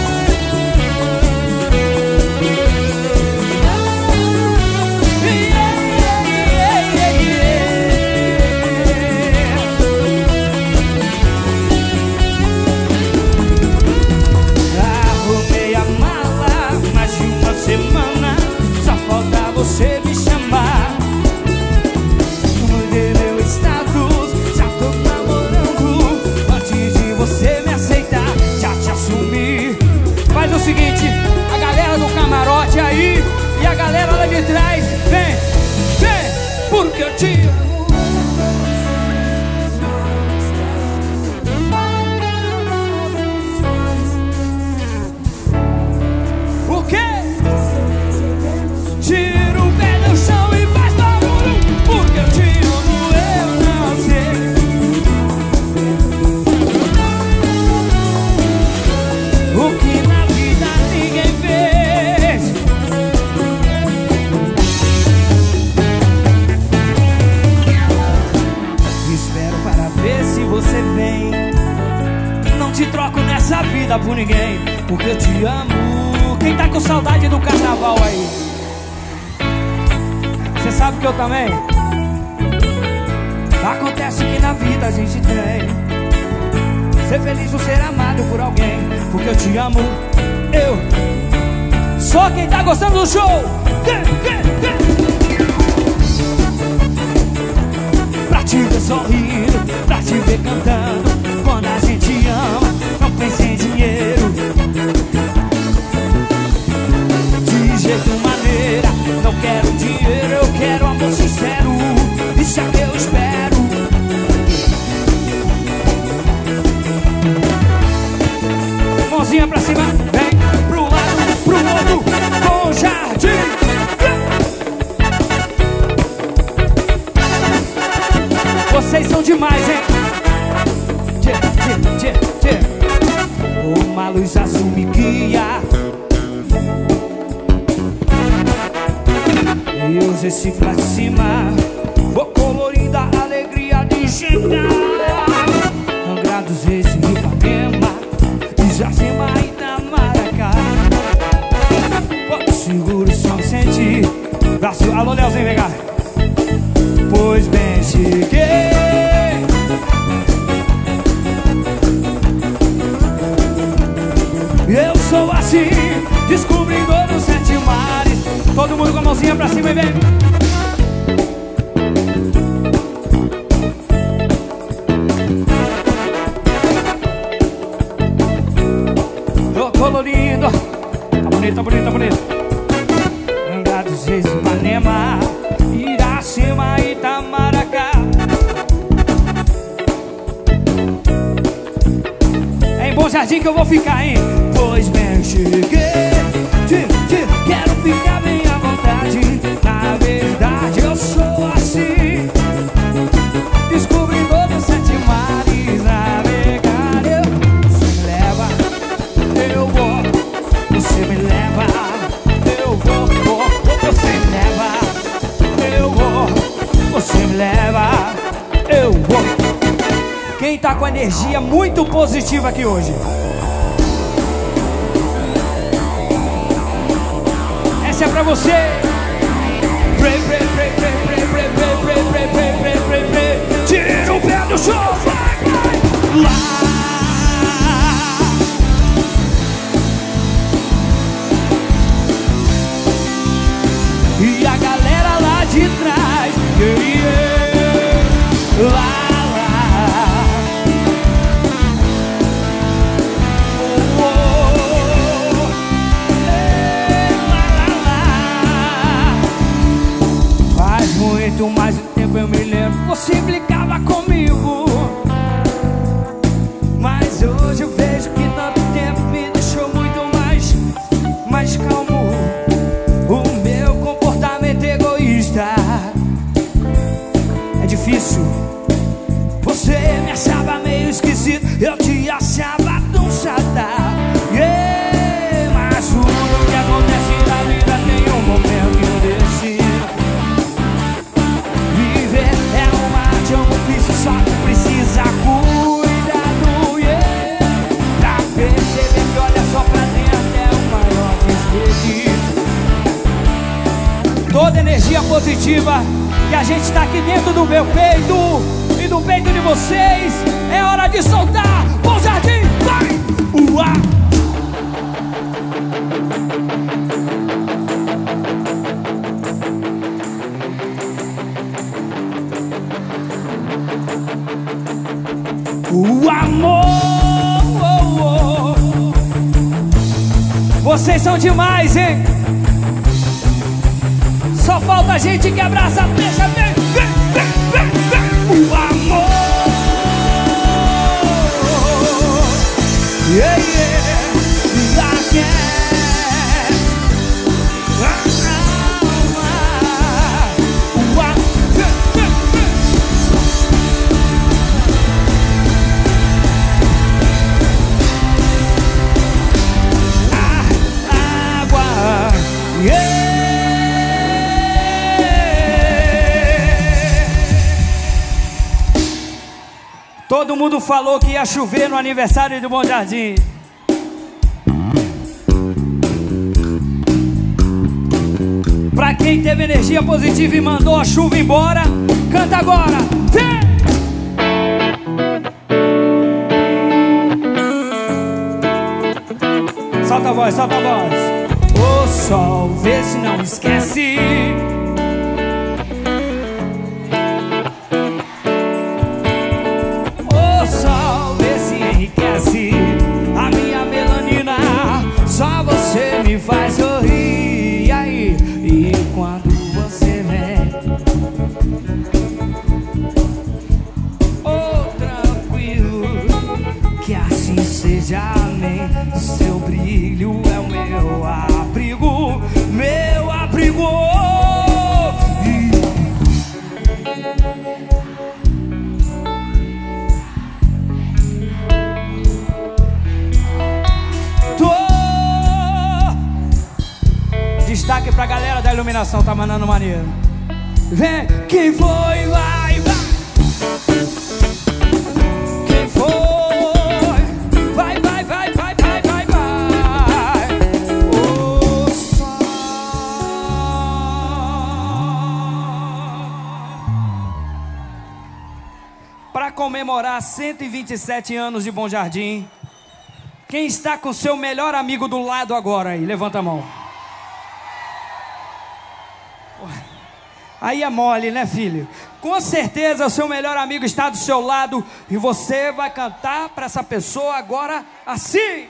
Arrumei a mala, mais de uma semana. Só falta você me chamar. Mudei meu status, já tô namorando. Antes de você me aceitar, já por ninguém, porque eu te amo. Quem tá com saudade do carnaval aí? Você sabe que eu também? Acontece que na vida a gente tem ser feliz ou ser amado por alguém, porque eu te amo. Eu só quem tá gostando do show. Pra te ver sorrindo, pra te ver cantando. Quando a gente ama, não pensa em dinheiro. De jeito maneira, não quero dinheiro, eu quero amor sincero. Isso é que eu espero. Mãozinha pra cima, vem pro lado, pro outro, com o jardim. Vocês são demais, hein? Uma luz azul me guia e os recifes lá de cima. Vou colorindo a alegria de chegar. Angra dos Reis e Ipanema, Iracema e Itamaracá. Porto Seguro, São Vicente, Brasil. Alô, Leozinho, vem cá. Pois bem, cheguei. Eu sou assim, descobridor dos 7 mares. Todo mundo com a mãozinha pra cima e vem. Colorido, tá bonito, tá bonito, tá bonito. Angra dos Reis, Ipanema, Iracema e Itamaracá. É em Bom Jardim que eu vou ficar, hein? Pois bem, cheguei, quero ficar bem à vontade. Na verdade eu sou assim, descobridor dos 7 mares. Navegar eu, você me leva, eu vou. Você me leva, eu vou. Você me leva, eu vou. Você me leva, eu vou. Quem tá com energia muito positiva aqui hoje? Essa é pra você. Tira o pé do chão. Lá. E a galera lá de trás, lá. Muito mais tempo eu me lembro, você implicava comigo. Mas hoje eu vejo que tanto tempo me deixou muito mais calmo. O meu comportamento egoísta é difícil. Você me achava meio esquisito, eu te achava tão chata. Mas tudo que acontece na vida tem um momento que eu decido. Só que precisa cuidado, pra perceber que olha só pra dentro é o maior desperdício. Toda energia positiva que a gente tá aqui dentro do meu peito e do peito de vocês, é hora de soltar. Bom Jardim, vai! Uá! O amor, vocês são demais, hein? Só falta a gente que abraça, deixa, vem. O amor, Todo mundo falou que ia chover no aniversário do Bom Jardim. Quem teve energia positiva e mandou a chuva embora, canta agora. Vem! Solta a voz, solta a voz. Ô sol, vê se não esquece. Ô sol, vê se enriquece a minha melanina. Só você me faz sorrir. E aí? E quando você vem, oh, tranquilo, que assim seja, amém. Seu brilho é o meu abrigo, meu abrigo. Destaque pra galera da iluminação, tá mandando maneiro. Vem, quem foi, vai, vai. Quem foi, vai, vai, vai, vai, vai, vai, vai. O sol. Pra comemorar 127 anos de Bom Jardim, quem está com seu melhor amigo do lado agora aí? Levanta a mão. Aí é mole, né, filho? Com certeza o seu melhor amigo está do seu lado e você vai cantar para essa pessoa agora assim.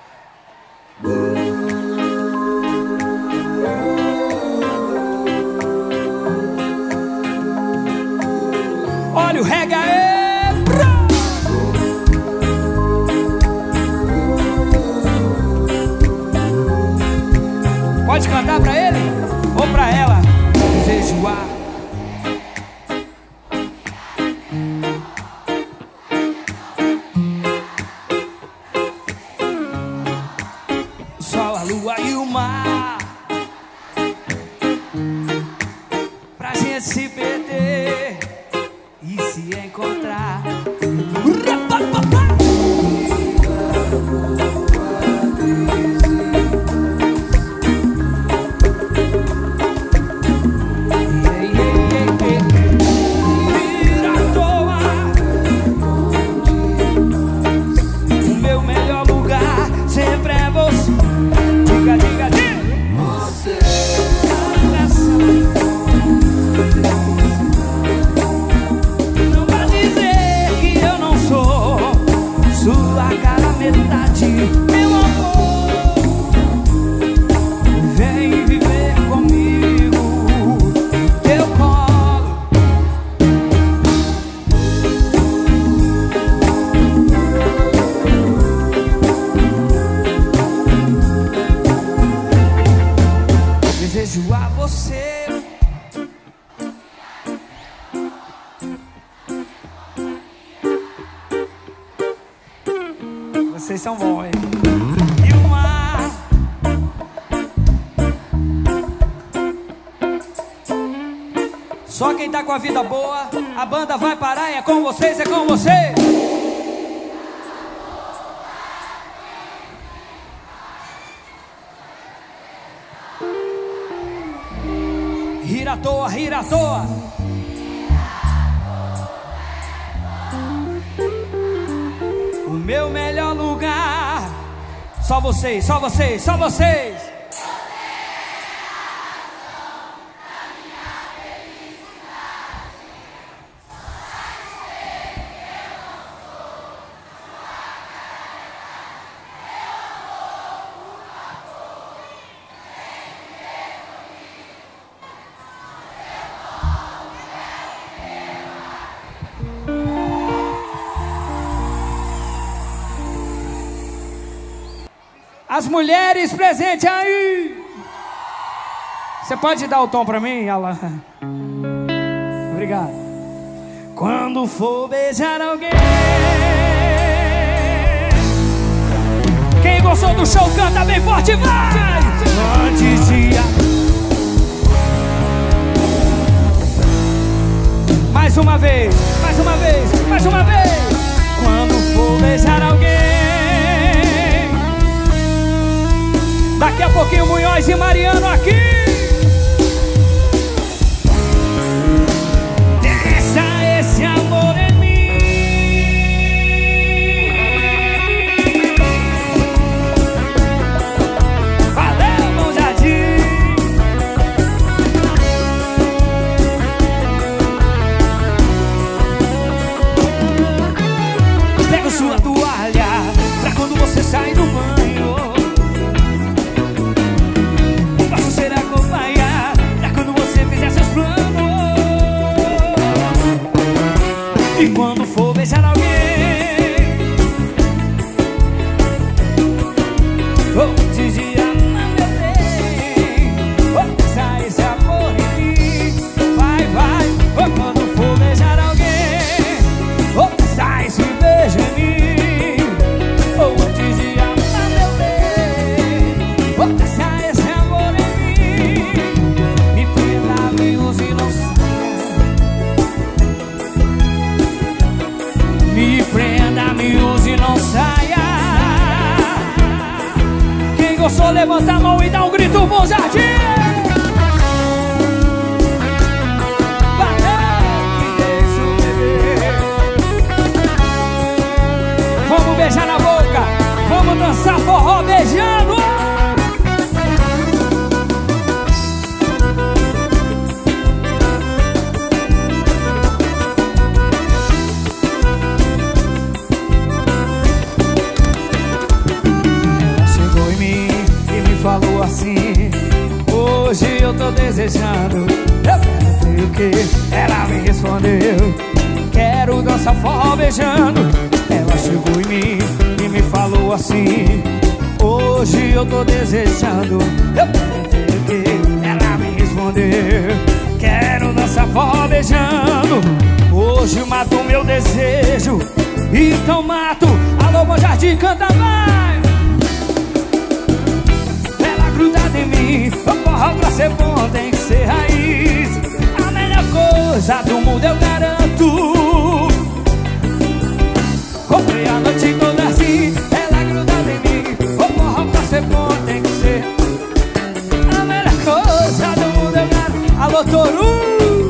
Olha o reggae aí. Pode cantar para ele ou para ela? Desejoar. O sol, a lua e o mar, pra gente se perder e se encontrar. Meu amor, vem viver comigo, teu colo. Desejo a você. Vocês são bons, hein? E o mar. Só quem tá com a vida boa, a banda vai parar e é com vocês, é com vocês. Rir à toa, rir à toa. Meu melhor lugar. Só vocês, só vocês, só vocês. As mulheres presentes aí. Você pode dar o tom pra mim, Alan? Obrigado. Quando for beijar alguém, quem gostou do show canta bem forte, vai! Antes de... Mais uma vez, mais uma vez, mais uma vez. Quando for beijar alguém, daqui a pouquinho Munhoz e Mariano aqui. Antes de amar meu bem, vou pensar esse amor em mim. Vai, vai, quando for beijar alguém, vou pensar esse beijo em mim. Antes de amar meu bem, vou pensar esse amor em mim. Me prenda, me use e não saia. Me prenda, me use e não saia. Quem gostou, levanta a mão e dá um grito, Bom Jardim. Vamos beijar na boca, vamos dançar forró beijando. Chegou em mim e me falou assim: hoje eu tô desejando. Eu perguntei o que, ela me respondeu: quero dançar forró beijando. Ela chegou em mim e me falou assim: hoje eu tô desejando. Eu perguntei o que, ela me respondeu: quero dançar forró beijando. Hoje mato o meu desejo, então mato. Alô, Bom Jardim, canta mais. Ela grudada em mim, o forró pra ser bom tem que ser raiz. A melhor coisa do mundo eu garanto. Comprei a noite toda assim, ela grudada em mim. O forró pra ser bom tem que ser a melhor coisa do mundo eu garanto. Alô, Toru!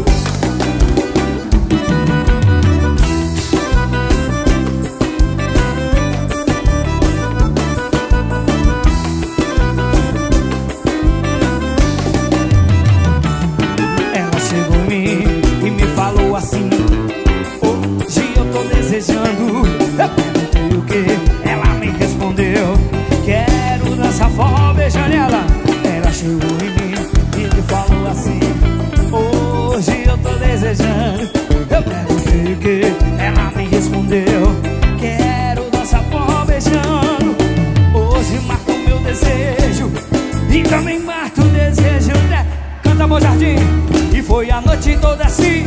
Ela chegou em mim e me falou assim: hoje eu tô desejando. Eu perguntei o que, ela me respondeu: quero dançar forró beijando. Ela chegou em mim e me falou assim: hoje eu tô desejando. Eu perguntei o que, ela me respondeu: quero dançar forró beijando. Hoje mato o meu desejo e também mato o desejo, né? Canta, Bom Jardim. E foi a noite toda assim.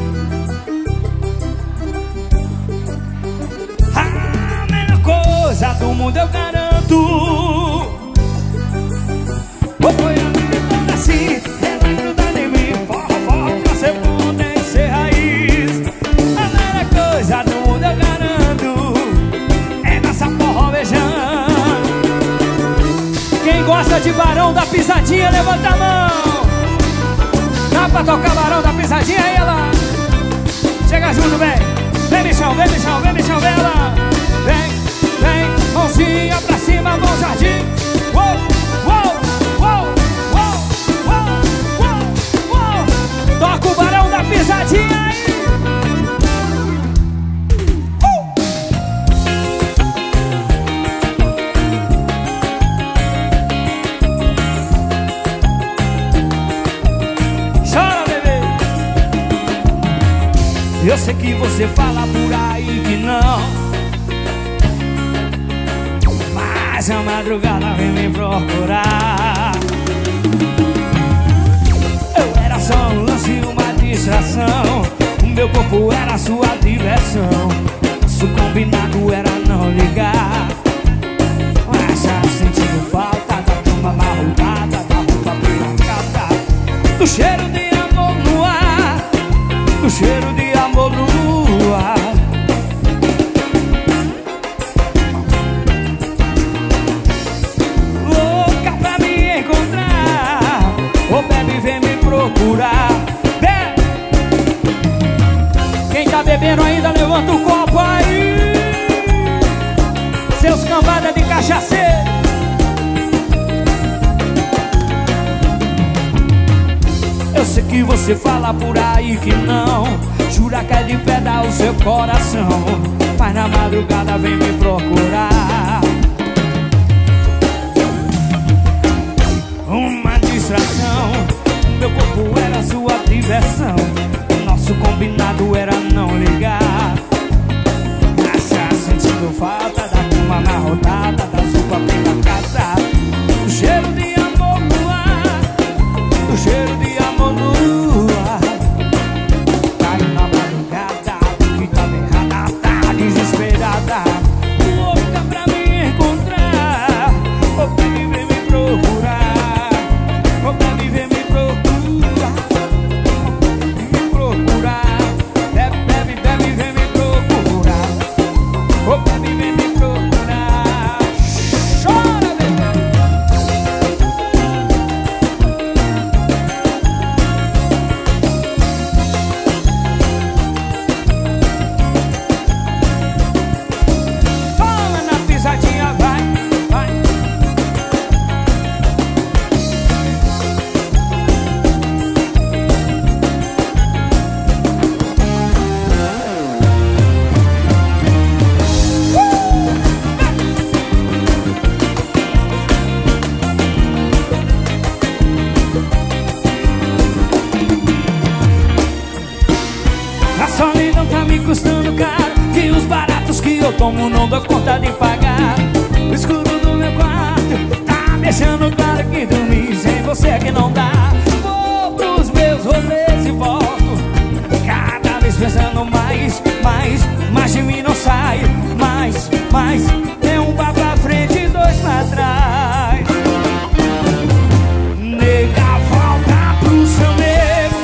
Coisa do mundo eu garanto. Foi a noite toda assim, ela grudada em mim. Forró, forró pra ser bom tem que ser raiz. A melhor coisa do mundo eu garanto é dançar forró beijando. Quem gosta de Barão da Pisadinha, levanta a mão. Dá pra tocar Barão da Pisadinha aí, ela. Chega junto, vem. Vem, bichão, vem, bichão, vem, bichão, vem, ela. Vem. Vem, mãozinha pra cima, Bom Jardim. Uou, uou, uou, uou, uou, uou, uou. Toca o Barão da Pisadinha aí. Chora, bebê. Eu sei que você fala por aí que não, mas a madrugada vem me procurar. Eu era só um lance e uma distração. O meu corpo era sua diversão. Nosso combinado era não ligar. Mas já sentindo falta da cama amarrotada, da roupa piracada, do cheiro de amor no ar, do cheiro de amor no ar. Ô bebe, vem me procurar. Quem tá bebendo ainda, levanta o copo aí. Seus cambada de cachaceiro. Eu sei que você fala por aí que não, jura que é de pedra o seu coração, mas na madrugada vem me procurar. Uma distração, meu corpo era sua diversão. Nosso combinado era não ligar. Mas já sentindo falta da cama amarrotada, da sopa pela casa, eu tomo, não dou conta de pagar. O escuro do meu quarto tá deixando claro que dormir sem você é que não dá. Vou pros meus rolês e volto, cada vez pensando mais de mim não sai. Mais, tem um pá pra frente e dois pra trás. Nega, volta pro seu nego.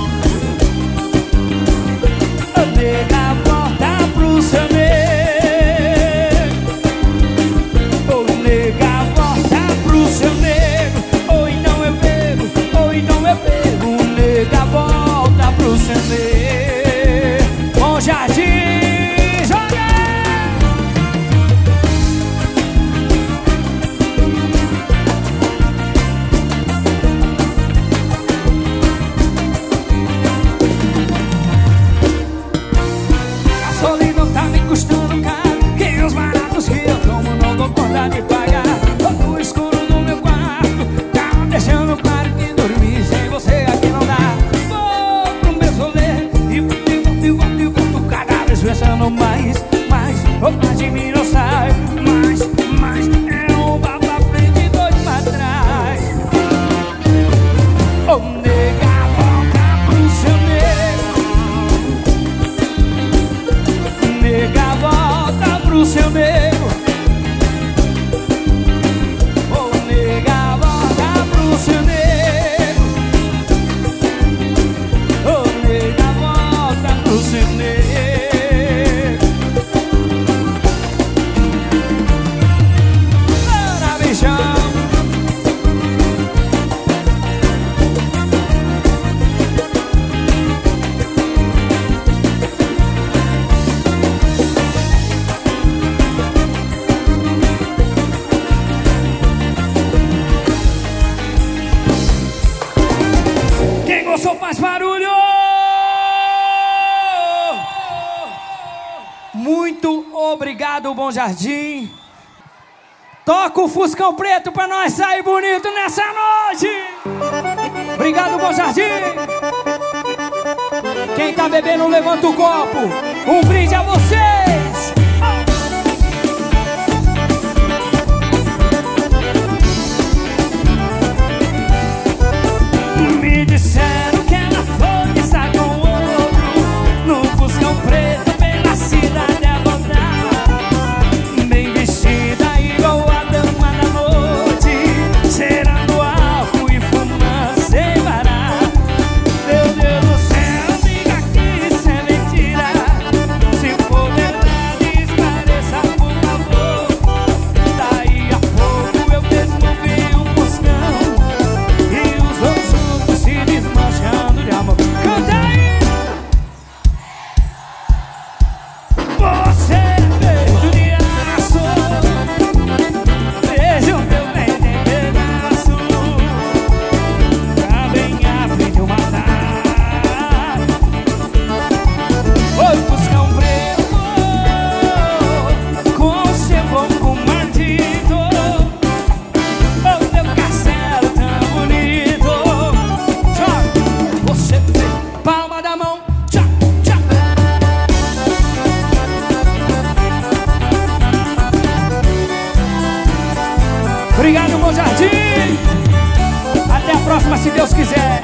Nega, volta pro seu nego. Oh, nega, volta pro seu nego. Ou então eu bebo, ou então eu bebo. Nega, volta pro seu nego. Bom Jardim. De pagar. No escuro do meu quarto tá deixando claro que dormir sem você aqui não dá. Vou pro meu rolê e volto cada vez pensando mais de mim não sai. Mais é um pá pra frente e dois pra trás. Oh, nega, volta pro seu nego. Nega, volta pro seu nego. Faz barulho! Muito obrigado, Bom Jardim. Toca o Fuscão Preto pra nós sair bonito nessa noite. Obrigado, Bom Jardim. Quem tá bebendo, levanta o copo. Um brinde a vocês. Me disseram que ela foi estar com outro no Fuscão Preto pela cidade a rodar, bem vestida igual a dama da noite, cheirando álcool e fumando sem parar. Meu Deus do céu, amiga, que isso é mentira. Se for verdade, esclareça por favor. Daí a pouco eu mesmo vi um Fuscão e os outros se desmanchando de amor. Canta aí! Você é feito de aço, veja o meu bem em pedaço, também aprende a matar. Oi, Fuscão Preto, com seu ronco maldito, o teu castelo tão bonito. Você fez palma da mão, tchá, tchá. Obrigado, Bom Jardim. Até a próxima, se Deus quiser.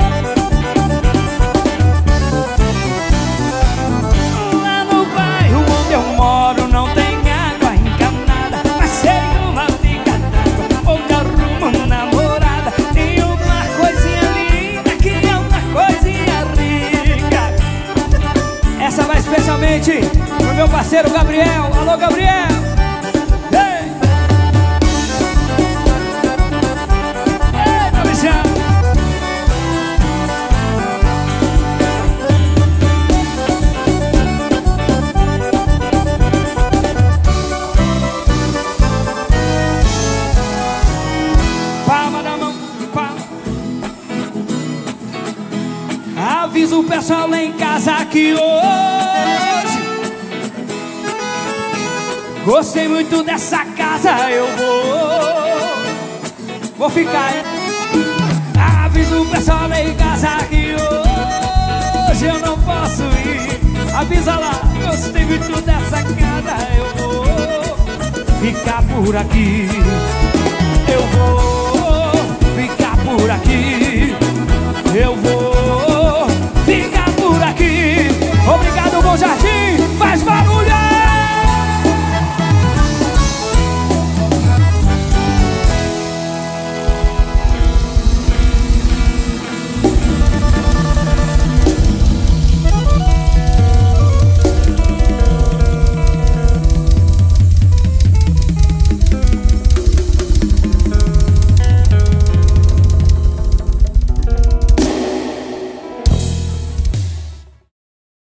Lá no bairro onde eu moro não tem água encanada, mas seria uma bica d'água onde arrumo namorada. Tem uma coisinha linda que é uma coisinha rica. Essa vai especialmente pro meu parceiro Gabriel. Alô, Gabriel! Ei! Ei, meu bichão! Palma da mão, palma. Avisa o pessoal lá em casa que hoje gostei muito dessa casa, eu vou ficar. Avisa o pessoal lá em casa que hoje eu não posso ir. Avisa lá, gostei muito dessa casa. Eu vou ficar por aqui.